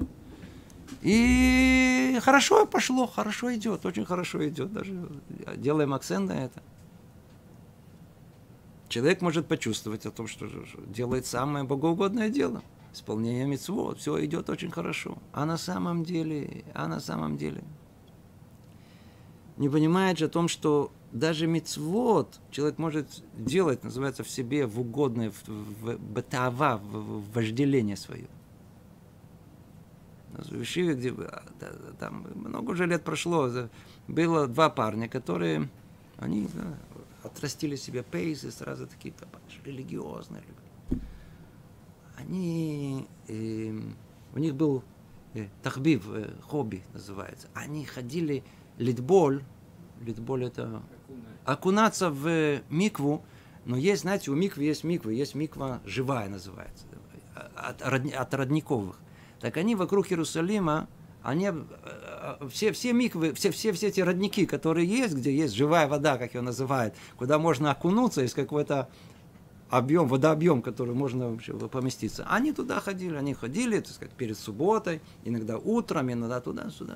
И хорошо пошло, хорошо идет, очень хорошо идет. Даже делаем акцент на это. Человек может почувствовать о том, что делает самое богоугодное дело. Исполнение мицвот, все идет очень хорошо. А на самом деле, а на самом деле, не понимает же о том, что даже мицвот человек может делать, называется, в себе в угодное, в, в бетава, в, в вожделение свое. В Ешиве, где там много уже лет прошло, было два парня, которые, они да, отрастили себе пейсы, сразу такие там, религиозные. Они, э, у них был э, тахбив, э, хобби называется. Они ходили литболь, литболь это окунаться в микву, но есть, знаете, у миквы есть миква, есть миква живая называется, от, от родниковых. Так они вокруг Иерусалима, они, все, все миквы, все, все, все эти родники, которые есть, где есть живая вода, как ее называют, куда можно окунуться, есть какой-то объем, водообъем, который можно вообще поместиться. Они туда ходили, они ходили, так сказать, перед субботой, иногда утром, иногда туда-сюда.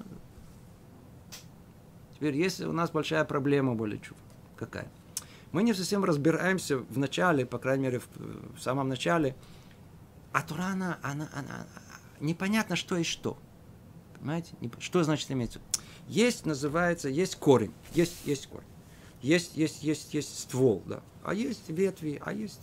Теперь есть у нас большая проблема, более чего. Какая? Мы не совсем разбираемся в начале, по крайней мере, в, в самом начале. А Тора, она, она, она, непонятно, что и что. Понимаете? Что значит имеется? Есть, называется, есть корень. Есть, есть корень. Есть, есть, есть, есть ствол, да. А есть ветви, а есть...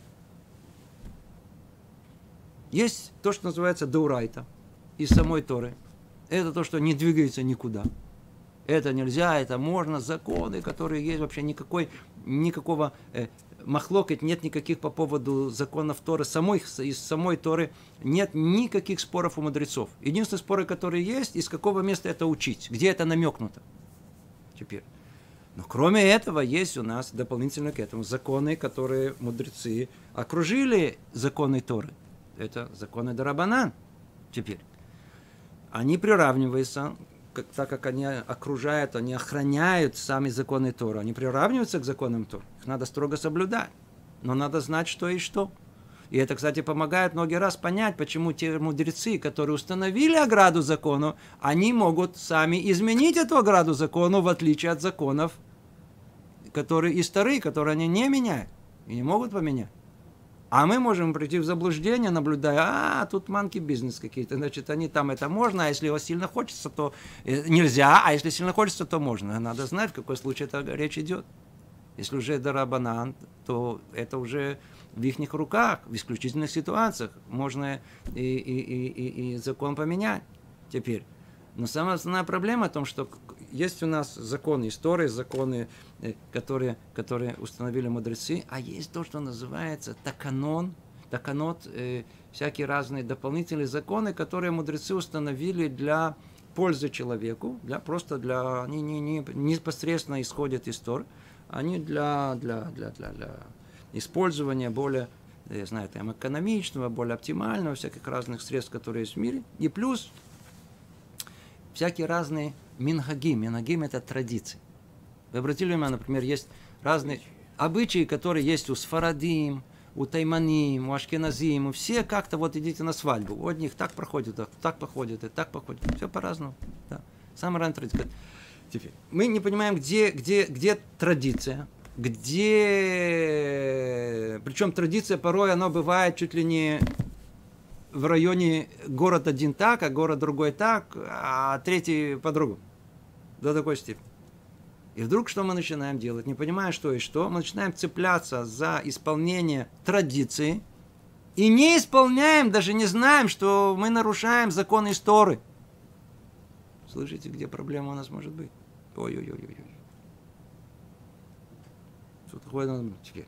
Есть то, что называется деурайта из самой Торы. Это то, что не двигается никуда. Это нельзя, это можно, законы, которые есть, вообще никакой, никакого э, махлокет, нет никаких по поводу законов Торы, самой, из самой Торы нет никаких споров у мудрецов. Единственные споры, которые есть, из какого места это учить, где это намекнуто. Теперь. Но кроме этого, есть у нас дополнительно к этому законы, которые мудрецы окружили законы Торы. Это законы Дарабанан. Теперь. Они приравниваются, как, так как они окружают, они охраняют сами законы Торы. Они приравниваются к законам Торы. Их надо строго соблюдать. Но надо знать, что и что. И это, кстати, помогает многие раз понять, почему те мудрецы, которые установили ограду закону, они могут сами изменить эту ограду закону, в отличие от законов, которые из Торы, которые они не меняют и не могут поменять. А мы можем прийти в заблуждение, наблюдая, а, тут манки бизнес какие-то, значит, они там это можно, а если его сильно хочется, то нельзя, а если сильно хочется, то можно. Надо знать, в какой случай это речь идет. Если уже дарабанан, то это уже в их руках, в исключительных ситуациях можно и, и, и, и, и закон поменять теперь. Но самая основная проблема в том, что есть у нас законы истории, законы, которые, которые установили мудрецы, а есть то, что называется таканон, таканот, э, всякие разные дополнительные законы, которые мудрецы установили для пользы человеку, для, просто для, они не, не, не непосредственно исходят из Торы, они для, для, для, для, для использования более, я знаю, там, экономичного, более оптимального, всяких разных средств, которые есть в мире, и плюс всякие разные минхагим. Минхагим – это традиции. Вы обратили внимание, например, есть разные обычаи, которые есть у сфарадим, у тайманим, у ашкеназим, у все как-то вот идите на свадьбу. У одних так проходит, так проходит, и так проходит. Все по-разному. Да. Самая ранняя традиция. Теперь, мы не понимаем, где, где, где традиция, где... Причем традиция порой, она бывает чуть ли не в районе город один так, а город другой так, а третий по-другому. До такой степени. И вдруг что мы начинаем делать? Не понимая, что и что, мы начинаем цепляться за исполнение традиции, И не исполняем, даже не знаем, что мы нарушаем законы Торы. Слышите, где проблема у нас может быть? Ой-ой-ой-ой. Что такое теперь?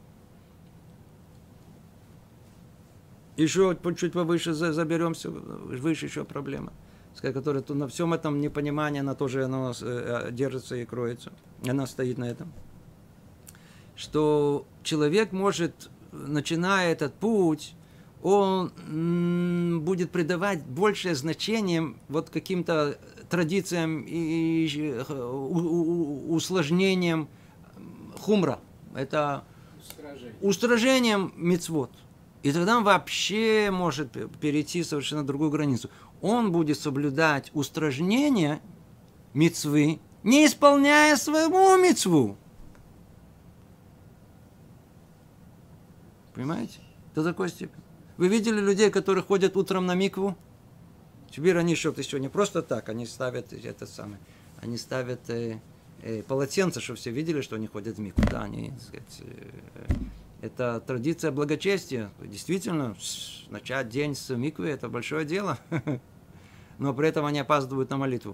Еще чуть повыше заберемся, выше еще проблема, которая тут на всем этом непонимании, она тоже она держится и кроется. Она стоит на этом. Что человек может, начиная этот путь, он будет придавать большее значение вот каким-то традициям и усложнениям хумра. Это устражение. устражением мицвот. И тогда он вообще может перейти совершенно другую границу. Он будет соблюдать устражнение мицвы, не исполняя своему мицву. Понимаете? До такой степени. Вы видели людей, которые ходят утром на микву? Теперь они что-то еще не просто так, они ставят это самое, они ставят э, э, полотенце, чтобы все видели, что они ходят в микву. Да, они, так сказать, э, это традиция благочестия. Действительно, начать день с миквы – это большое дело. Но при этом они опаздывают на молитву.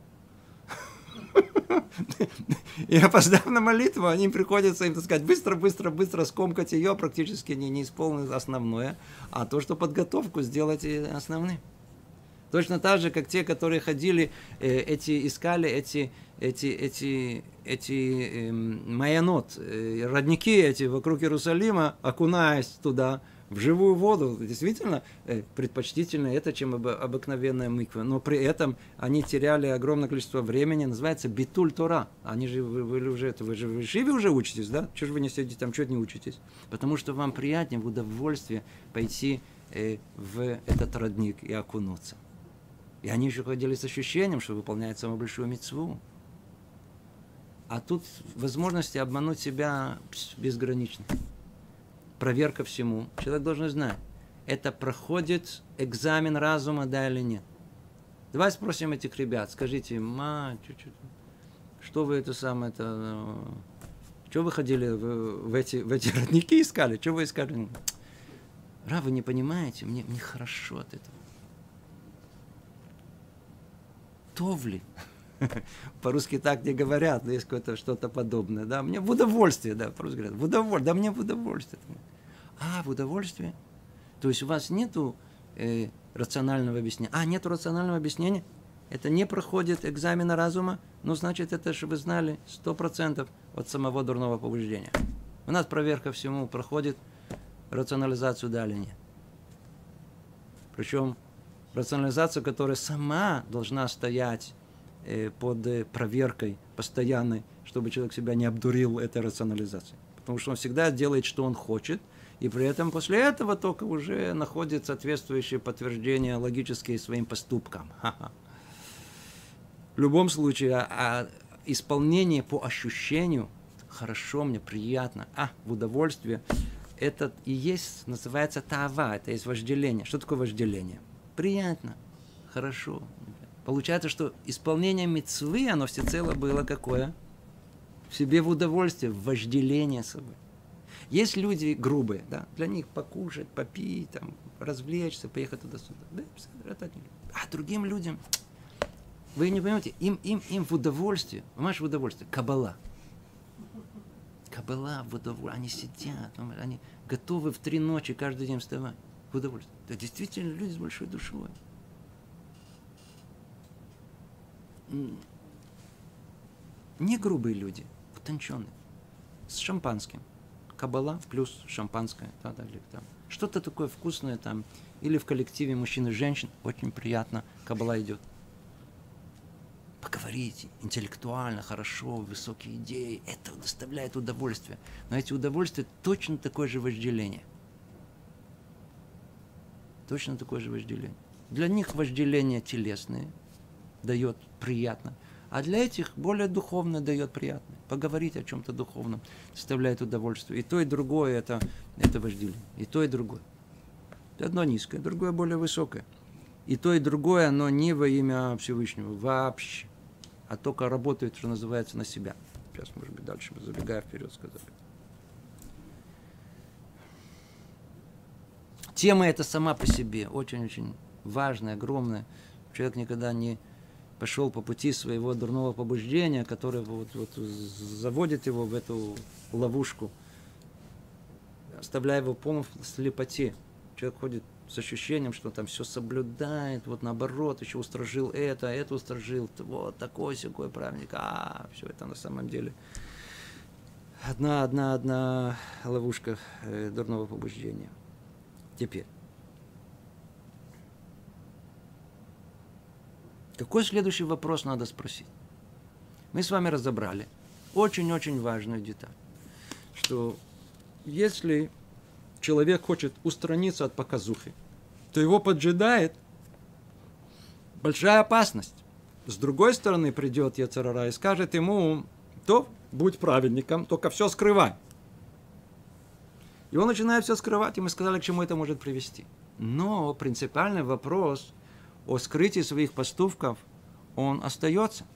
И опоздав на молитву, они приходится им, так сказать, быстро, быстро, быстро скомкать ее, практически не, не исполнить основное, а то, что подготовку сделать основным. Точно так же, как те, которые ходили, э, эти, искали эти, эти, эти, эти э, майонот, э, родники эти вокруг Иерусалима, окунаясь туда, в живую воду. Действительно, э, предпочтительно это, чем об, обыкновенная миква. Но при этом они теряли огромное количество времени. Называется битуль Тора. Они же, вы, вы уже, это, вы же в Шиве уже учитесь, да? Чего же вы не сидите там, чего не учитесь? Потому что вам приятнее, в удовольствие пойти э, в этот родник и окунуться. И они еще ходили с ощущением, что выполняют самую большую мицву. А тут возможности обмануть себя безграничны. Проверка всему. Человек должен знать, это проходит экзамен разума, да или нет. Давай спросим этих ребят, скажите, ма, чуть-чуть, что вы это самое, это, что вы ходили в, в, эти, в эти родники искали, что вы искали? Ра, вы не понимаете, мне, мне хорошо от этого. Товли. По-русски так не говорят, но есть какое-то что-то подобное. Да? Мне в удовольствие, да, по-русски говорят, в удовольствие, да мне в удовольствие. А, в удовольствие? То есть у вас нету э, рационального объяснения? А, нету рационального объяснения? Это не проходит экзамена разума? Ну, значит, это, чтобы вы знали, сто процентов от самого дурного побуждения. У нас проверка всему проходит рационализацию, да или нет. Причем рационализацию, которая сама должна стоять э, под э, проверкой постоянной, чтобы человек себя не обдурил этой рационализацией. Потому что он всегда делает, что он хочет, и при этом после этого только уже находит соответствующие подтверждения логические своим поступкам. Ха-ха. В любом случае, а, а исполнение по ощущению, хорошо, мне приятно, а, в удовольствие, это и есть, называется таава, это есть вожделение. Что такое вожделение? Приятно, хорошо. Получается, что исполнение мицвы, оно всецело было какое? В себе в удовольствие, в вожделение собой. Есть люди грубые, да, для них покушать, попить, там, развлечься, поехать туда-сюда. Да, а другим людям, вы не понимаете, им, им, им в удовольствие, понимаешь, в удовольствие, каббала. Каббала в удовольствие, они сидят, они готовы в три ночи каждый день вставать. В удовольствие. Это действительно люди с большой душой. Не грубые люди, утонченные. С шампанским. Каббала плюс шампанское. Да, да, или, там. Что-то такое вкусное там. Или в коллективе мужчин и женщин. Очень приятно. Каббала идет. Поговорите интеллектуально, хорошо, высокие идеи. Это доставляет удовольствие. Но эти удовольствия точно такое же вожделение. Точно такое же вожделение. Для них вожделение телесное дает приятно, а для этих более духовно дает приятно. Поговорить о чем-то духовном доставляет удовольствие. И то, и другое это, это вожделение. И то, и другое. Одно низкое, другое более высокое. И то, и другое, оно не во имя Всевышнего вообще, а только работает, что называется, на себя. Сейчас, может быть, дальше, забегая вперед, сказали. Тема эта сама по себе очень-очень важная, огромная. Человек никогда не пошел по пути своего дурного побуждения, которое вот, вот заводит его в эту ловушку, оставляя его в полном слепоте. Человек ходит с ощущением, что там все соблюдает, вот наоборот, еще устражил это, это устражил, вот такой сякой праведник, а все это на самом деле одна, одна, одна ловушка э, дурного побуждения. Теперь. Какой следующий вопрос надо спросить? Мы с вами разобрали очень-очень важную деталь, что если человек хочет устраниться от показухи, то его поджидает большая опасность. С другой стороны придет йецер ара и скажет ему: то будь праведником, только все скрывай. И он начинает все скрывать, и мы сказали, к чему это может привести. Но принципиальный вопрос о скрытии своих поступков, он остается.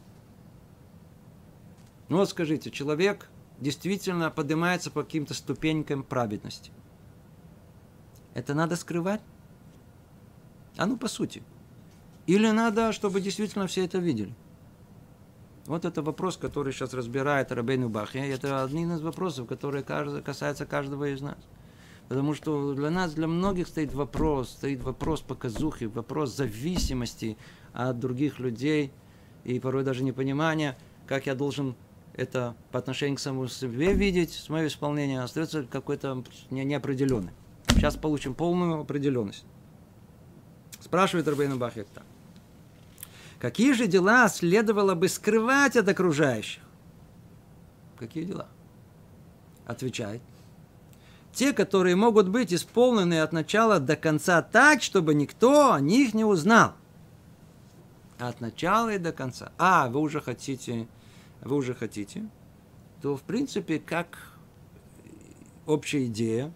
Ну вот скажите, человек действительно поднимается по каким-то ступенькам праведности. Это надо скрывать? А ну, по сути. Или надо, чтобы действительно все это видели? Вот это вопрос, который сейчас разбирает Рабейну Бахья. Это один из вопросов, который касается каждого из нас. Потому что для нас, для многих стоит вопрос, стоит вопрос показухи, вопрос зависимости от других людей, и порой даже непонимания, как я должен это по отношению к самому себе видеть, с моего исполнения остается какой-то неопределенный. Сейчас получим полную определенность. Спрашивает Рабейну Бахья так. Какие же дела следовало бы скрывать от окружающих? Какие дела? Отвечает. Те, которые могут быть исполнены от начала до конца так, чтобы никто о них не узнал. От начала и до конца. А, вы уже хотите, вы уже хотите, то в принципе, как общая идея,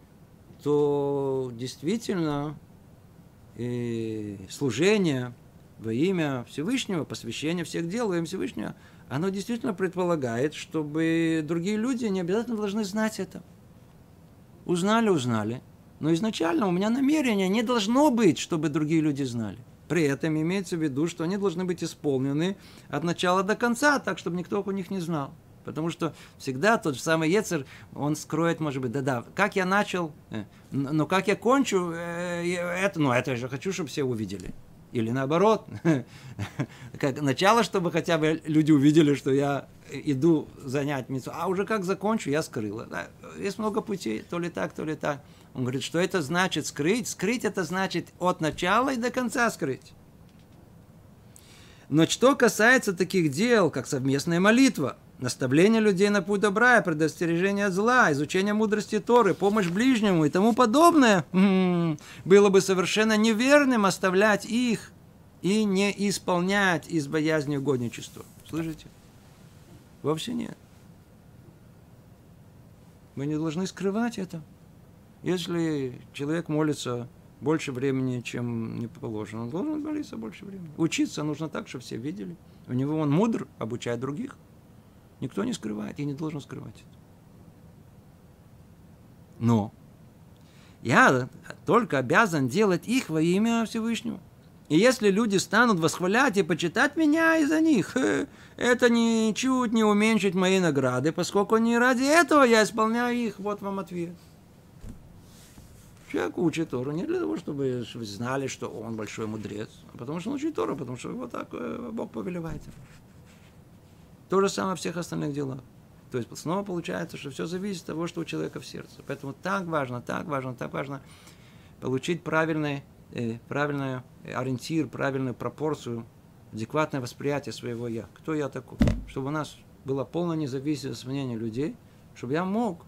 то действительно э, служение во имя Всевышнего, посвящение всех дел во имя Всевышнего, оно действительно предполагает, чтобы другие люди не обязательно должны знать это. Узнали, узнали. Но изначально у меня намерение не должно быть, чтобы другие люди знали. При этом имеется в виду, что они должны быть исполнены от начала до конца, так, чтобы никто у них не знал. Потому что всегда тот же самый йецер, он скроет, может быть, да-да, как я начал, но как я кончу, это, ну, это я же хочу, чтобы все увидели. Или наоборот, как начало, чтобы хотя бы люди увидели, что я иду занять мицву, а уже как закончу, я скрыла. Да, есть много путей, то ли так, то ли так. Он говорит, что это значит скрыть? Скрыть это значит от начала и до конца скрыть. Но что касается таких дел, как совместная молитва, наставление людей на путь добра, предостережение от зла, изучение мудрости Торы, помощь ближнему и тому подобное, м-м, было бы совершенно неверным оставлять их и не исполнять из боязни угодничества. Слышите? Вовсе нет. Мы не должны скрывать это. Если человек молится больше времени, чем не положено, он должен молиться больше времени. Учиться нужно так, чтобы все видели. У него он мудр, обучает других. Никто не скрывает и не должен скрывать это. Но я только обязан делать их во имя Всевышнего. И если люди станут восхвалять и почитать меня из-за них, это ничуть не уменьшит мои награды, поскольку не ради этого я исполняю их. Вот вам ответ. Человек учит Тору не для того, чтобы вы знали, что он большой мудрец, а потому что он учит Тору, потому что вот так Бог повелевает. То же самое во всех остальных делах. То есть снова получается, что все зависит от того, что у человека в сердце. Поэтому так важно, так важно, так важно получить правильный, э, правильный ориентир, правильную пропорцию, адекватное восприятие своего «я». Кто я такой? Чтобы у нас была полная независимость от мнения людей, чтобы я мог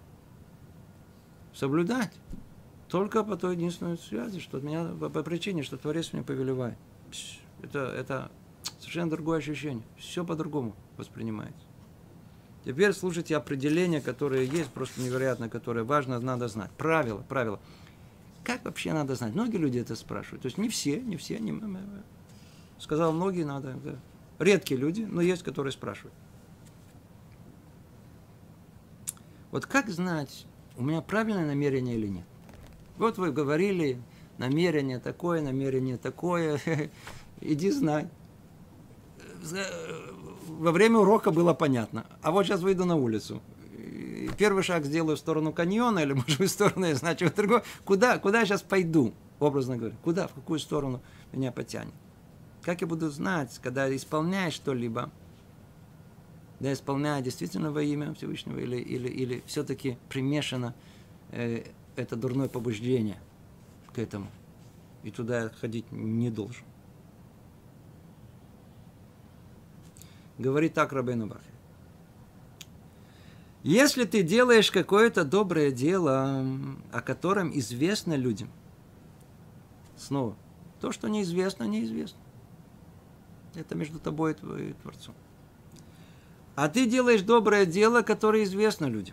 соблюдать только по той единственной связи, что от меня, по, по причине, что Творец меня повелевает. Это, это совершенно другое ощущение. Все по-другому воспринимается. Теперь слушайте определения, которые есть, просто невероятно, которые важно, надо знать. Правила, правила. Как вообще надо знать? Многие люди это спрашивают. То есть не все, не все. Не... Сказал многие, надо. Да. Редкие люди, но есть, которые спрашивают. Вот как знать, у меня правильное намерение или нет? Вот вы говорили, намерение такое, намерение такое. Иди знай. Во время урока было понятно. А вот сейчас выйду на улицу. Первый шаг сделаю в сторону каньона, или, может быть, в сторону, я знаю, чего другого. Куда, куда я сейчас пойду, образно говоря? Куда, в какую сторону меня потянет? Как я буду знать, когда исполняешь что-либо, да, исполняю действительно во имя Всевышнего, или, или, или все-таки примешано э, это дурное побуждение к этому. И туда я ходить не должен. Говорит так Рабейну Бахья. Если ты делаешь какое-то доброе дело, о котором известно людям, снова, то, что неизвестно, неизвестно. Это между тобой и Творцом. А ты делаешь доброе дело, которое известно людям,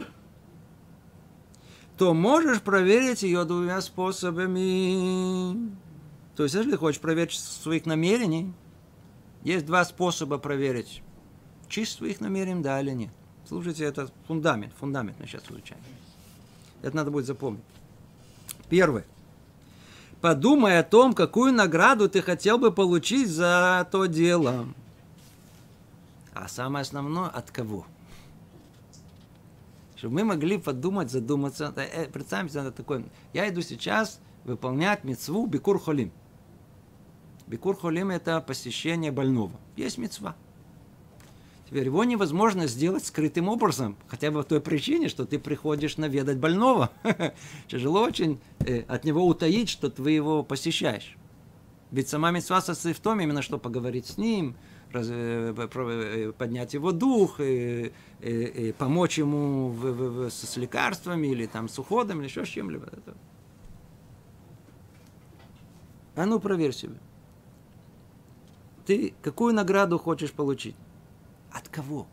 то можешь проверить ее двумя способами. То есть, если хочешь проверить своих намерений, есть два способа проверить, чист своих намерений, да или нет. Слушайте, это фундамент, фундамент мы сейчас изучаем. Это надо будет запомнить. Первое. Подумай о том, какую награду ты хотел бы получить за то дело. А самое основное, от кого? Чтобы мы могли подумать, задуматься. Представьте себе такое. Я иду сейчас выполнять мицву бикур холим. Бикур холим – это посещение больного. Есть мицва. Теперь его невозможно сделать скрытым образом, хотя бы по той причине, что ты приходишь наведать больного. Тяжело очень от него утаить, что ты его посещаешь. Ведь сама мицва состоит в том, именно что поговорить с ним, поднять его дух, помочь ему с лекарствами, или там, с уходом, или еще с чем-либо. А ну, проверь себя. Ты какую награду хочешь получить? От кого?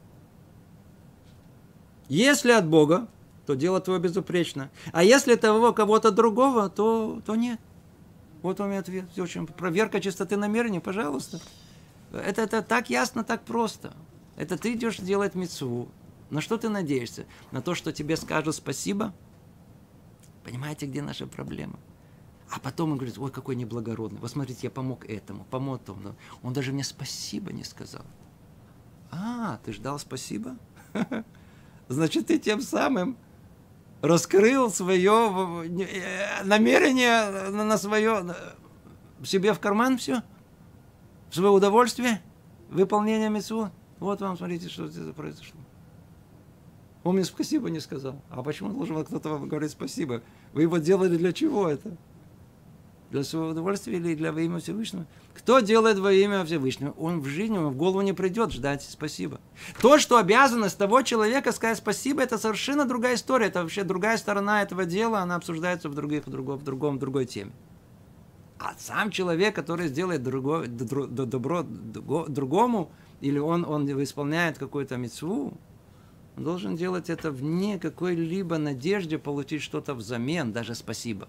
Если от Бога, то дело твое безупречно. А если того кого-то другого, то, то нет. Вот у меня ответ. Очень проверка чистоты намерений, пожалуйста. Это, это так ясно, так просто. Это ты идешь делать мицву. На что ты надеешься? На то, что тебе скажут спасибо? Понимаете, где наша проблема? А потом он говорит, ой, какой неблагородный. Вот смотрите, я помог этому, помог тому. Он даже мне спасибо не сказал. А, ты ждал спасибо? Значит, ты тем самым раскрыл свое намерение на свое, себе в карман все? В свое удовольствие? Выполнение мицвот? Вот вам, смотрите, что это произошло. Он мне спасибо не сказал. А почему должен кто-то вам говорить спасибо? Вы его делали для чего это? Для своего удовольствия или для во имя Всевышнего? Кто делает во имя Всевышнего? Он в жизни, ему в голову не придет ждать спасибо. То, что обязанность того человека сказать спасибо, это совершенно другая история. Это вообще другая сторона этого дела, она обсуждается в, других, в, другом, в другом, в другой теме. А сам человек, который сделает другое, добро другому, или он, он исполняет какую-то мицву, он должен делать это вне какой-либо надежды получить что-то взамен, даже спасибо.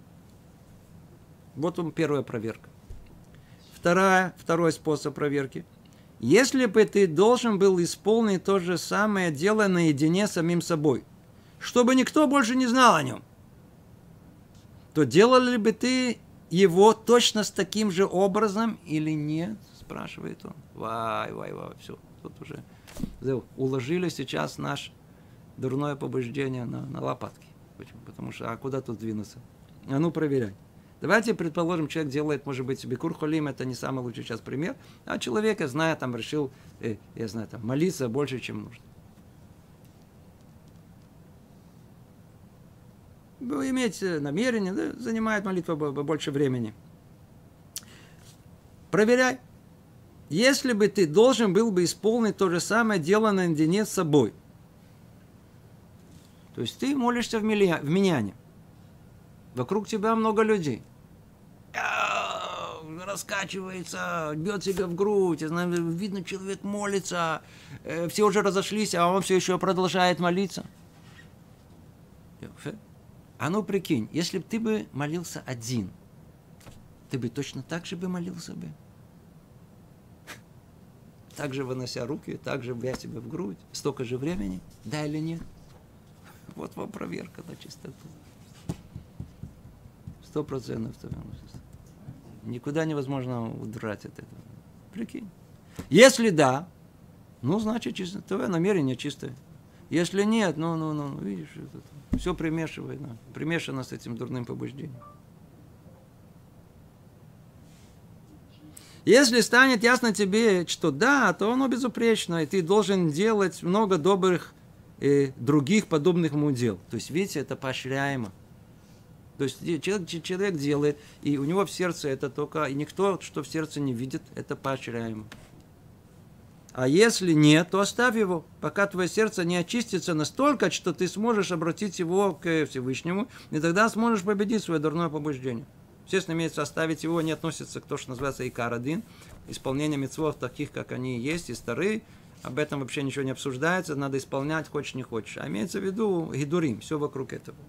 Вот он, первая проверка. Вторая, второй способ проверки. Если бы ты должен был исполнить то же самое дело наедине с самим собой, чтобы никто больше не знал о нем, то делал ли бы ты его точно с таким же образом или нет? Спрашивает он. Вай, вай, вай, все. Тут уже уложили сейчас наше дурное побуждение на, на лопатки. Почему? Потому что, а куда тут двинуться? А ну, проверяй. Давайте предположим, человек делает, может быть, бикур холим, это не самый лучший сейчас пример, а человек, я знаю, там решил, э, я знаю, там, молиться больше, чем нужно. Иметь намерение, да, занимает молитва больше времени. Проверяй. Если бы ты должен был бы исполнить то же самое дело наедине с собой, то есть ты молишься в миньяне, вокруг тебя много людей. Раскачивается, бьет себя в грудь. Видно, человек молится. Все уже разошлись, а он все еще продолжает молиться. А ну прикинь, если бы ты бы молился один, ты бы точно так же бы молился бы? Так же вынося руки, так же бья себя в грудь. Столько же времени, да или нет? Вот вам проверка на чистоту. Сто процентов. Никуда невозможно удрать от этого. Прикинь. Если да, ну, значит, чисто, твое намерение чистое. Если нет, ну, ну, ну, видишь, это, все примешивает, да, примешано с этим дурным побуждением. Если станет ясно тебе, что да, то оно безупречно, и ты должен делать много добрых э, других подобных ему дел. То есть, видите, это поощряемо. То есть, человек, человек делает, и у него в сердце это только, и никто, что в сердце не видит, это поощряемо. А если нет, то оставь его, пока твое сердце не очистится настолько, что ты сможешь обратить его к Всевышнему, и тогда сможешь победить свое дурное побуждение. Естественно, имеется оставить его, не относится к тому, что называется икар-адин, исполнение мицвот таких, как они есть, и старые. Об этом вообще ничего не обсуждается, надо исполнять, хочешь не хочешь. А имеется в виду гидурим, все вокруг этого.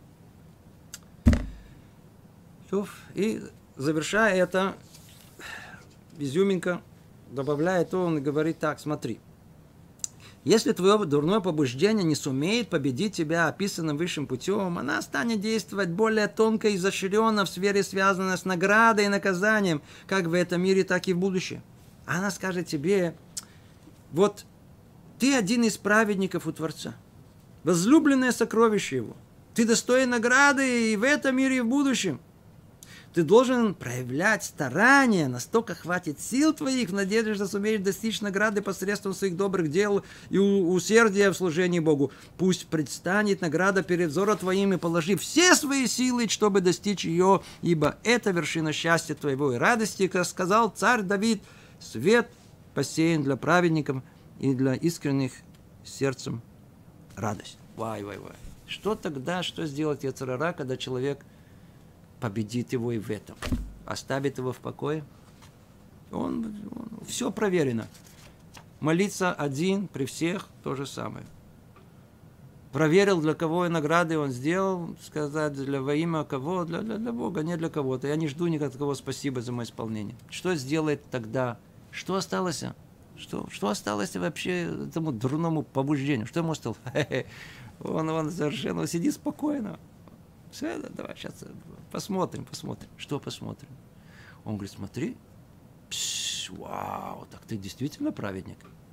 И завершая это, изюминка, добавляет он и говорит так, смотри. Если твое дурное побуждение не сумеет победить тебя описанным высшим путем, она станет действовать более тонко и изощренно в сфере, связанной с наградой и наказанием, как в этом мире, так и в будущем. Она скажет тебе, вот ты один из праведников у Творца, возлюбленное сокровище его, ты достоин награды и в этом мире, и в будущем. Ты должен проявлять старание, настолько хватит сил твоих в надежде, что сумеешь достичь награды посредством своих добрых дел и усердия в служении Богу. Пусть предстанет награда перед взором твоим, и положи все свои силы, чтобы достичь ее, ибо это вершина счастья твоего и радости, как сказал царь Давид, свет посеян для праведников и для искренних сердцем радость. Вай, вай, вай. Что тогда, что сделать йецер ара, когда человек победит его и в этом, оставит его в покое? Он, он, все проверено. Молиться один при всех то же самое. Проверил, для кого и награды он сделал, сказать, для во имя кого, для, для, для Бога, не для кого-то. Я не жду никакого спасибо за мое исполнение. Что сделает тогда? Что осталось? Что, что осталось вообще этому дурному побуждению? Что ему осталось? Он, он совершенно сидит спокойно. Все, давай, сейчас посмотрим, посмотрим. Что посмотрим? Он говорит, смотри, пш, вау, так ты действительно праведник.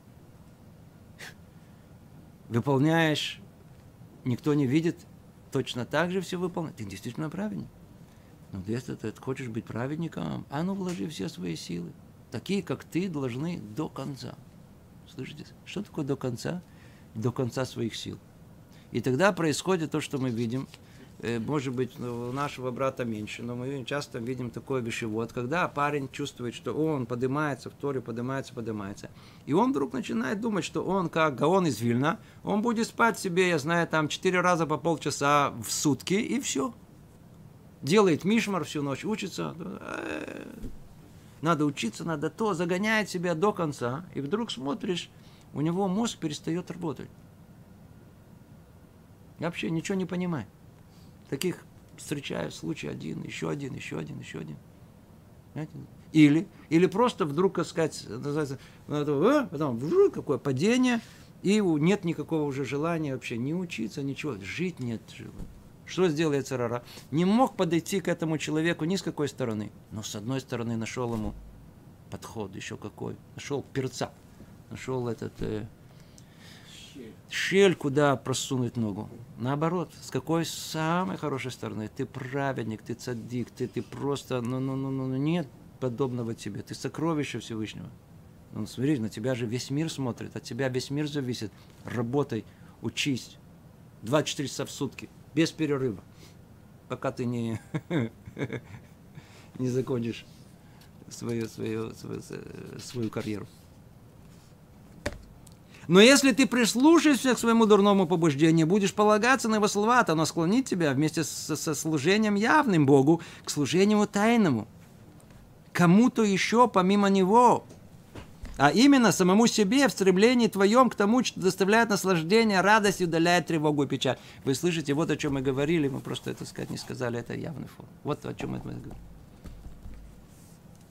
Выполняешь, никто не видит, точно так же все выполняешь. Ты действительно праведник. Ну, если ты хочешь быть праведником, а ну вложи все свои силы. Такие, как ты, должны до конца. Слышите? Что такое до конца? До конца своих сил. И тогда происходит то, что мы видим. Может быть, у нашего брата меньше, но мы часто видим такое вещевод, когда парень чувствует, что он поднимается в Торе, поднимается, поднимается. И он вдруг начинает думать, что он, как Гаон из Вильна, он будет спать себе, я знаю, там четыре раза по полчаса в сутки, и все. Делает мишмар всю ночь, учится. Надо учиться, надо то, загоняет себя до конца, и вдруг смотришь, у него мозг перестает работать. Я вообще ничего не понимаю. Таких встречаю случай один, еще один, еще один, еще один. Знаете? Или, или просто вдруг, так сказать, называется, потом вжу, какое падение, и нет никакого уже желания вообще не учиться, ничего, жить нет желания. Что сделал йецер ара? Не мог подойти к этому человеку ни с какой стороны. Но с одной стороны нашел ему подход, еще какой. Нашел перца. Нашел этот э, щель, куда просунуть ногу. Наоборот, с какой самой хорошей стороны? Ты праведник, ты цадик, ты, ты просто, ну, ну, ну, ну, нет подобного тебе. Ты сокровище Всевышнего. Ну, смотри, на тебя же весь мир смотрит, от тебя весь мир зависит. Работай, учись. двадцать четыре часа в сутки. Без перерыва, пока ты не, не закончишь свою, свою, свою, свою карьеру. Но если ты прислушаешься к своему дурному побуждению, будешь полагаться на его слова, то оно склонит тебя вместе со, со служением явным Богу к служению тайному. Кому-то еще помимо него. А именно самому себе в стремлении твоем к тому, что доставляет наслаждение, радость и удаляет тревогу и печаль. Вы слышите, вот о чем мы говорили, мы просто это сказать не сказали, это явный фон. Вот о чем мы говорим.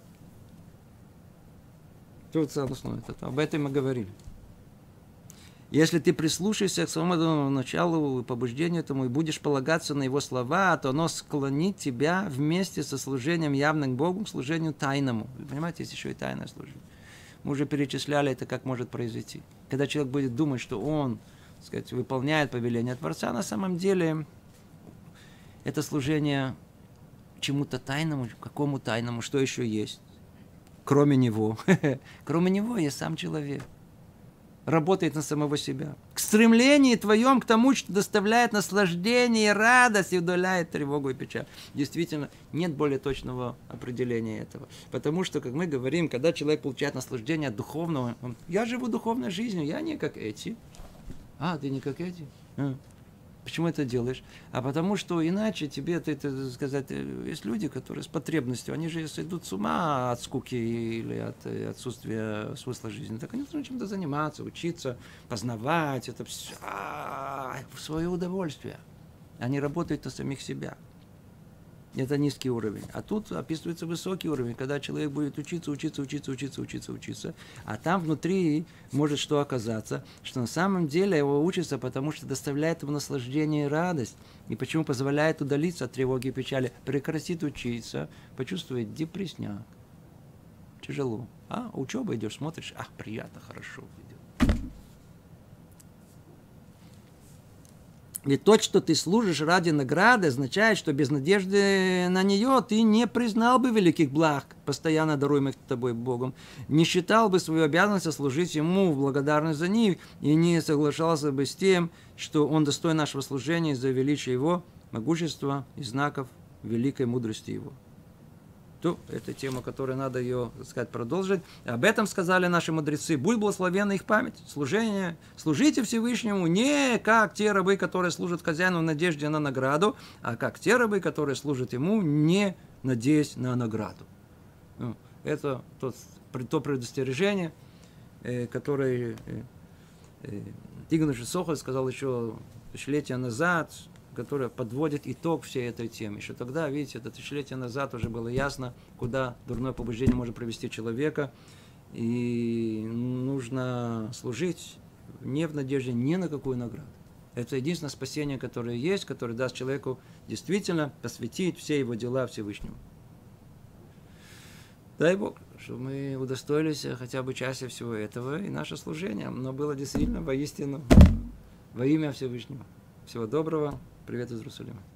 Тут, об этом мы говорили. Если ты прислушаешься к самому началу и побуждению этому и будешь полагаться на его слова, то оно склонит тебя вместе со служением явным Богу к служению тайному. Вы понимаете, есть еще и тайное служение. Мы уже перечисляли это, как может произойти. Когда человек будет думать, что он, так сказать, выполняет повеление Творца, на самом деле это служение чему-то тайному, какому тайному, что еще есть? Кроме него. Кроме него есть сам человек. Работает на самого себя. К стремлению твоем, к тому, что доставляет наслаждение и радость и удаляет тревогу и печаль. Действительно, нет более точного определения этого. Потому что, как мы говорим, когда человек получает наслаждение от духовного, он, я живу духовной жизнью, я не как эти. А, ты не как эти? А. Почему это делаешь? А потому что иначе тебе, ты, ты, сказать, есть люди, которые с потребностью, они же сойдут с ума от скуки или от отсутствия смысла жизни. Так они должны чем-то заниматься, учиться, познавать, это все в свое удовольствие. Они работают на самих себя. Это низкий уровень. А тут описывается высокий уровень, когда человек будет учиться, учиться, учиться, учиться, учиться, учиться. А там внутри может что оказаться, что на самом деле его учится, потому что доставляет ему наслаждение и радость. И почему позволяет удалиться от тревоги и печали. Прекратит учиться, почувствует депрессняк. Тяжело. А учеба идешь, смотришь, ах, приятно, хорошо идет. Ведь то, что ты служишь ради награды, означает, что без надежды на нее ты не признал бы великих благ, постоянно даруемых тобой Богом, не считал бы свою обязанность служить Ему в благодарность за них и не соглашался бы с тем, что Он достоин нашего служения из-за величия Его, могущества и знаков великой мудрости Его. То, это тема, которую надо ее, так сказать, продолжить. Об этом сказали наши мудрецы. Будь благословенна их память. Служение. Служите Всевышнему не как те рабы, которые служат хозяину в надежде на награду, а как те рабы, которые служат ему, не надеясь на награду. Это тот, то предостережение, которое Тиган Шесохоль сказал еще тысячелетия назад, которая подводит итог всей этой темы. Еще тогда, видите, это тысячелетия назад уже было ясно, куда дурное побуждение может привести человека. И нужно служить не в надежде ни на какую награду. Это единственное спасение, которое есть, которое даст человеку действительно посвятить все его дела Всевышнему. Дай Бог, чтобы мы удостоились хотя бы части всего этого, и наше служение, оно было действительно воистину во имя Всевышнего. Всего доброго. Привет из Иерусалима.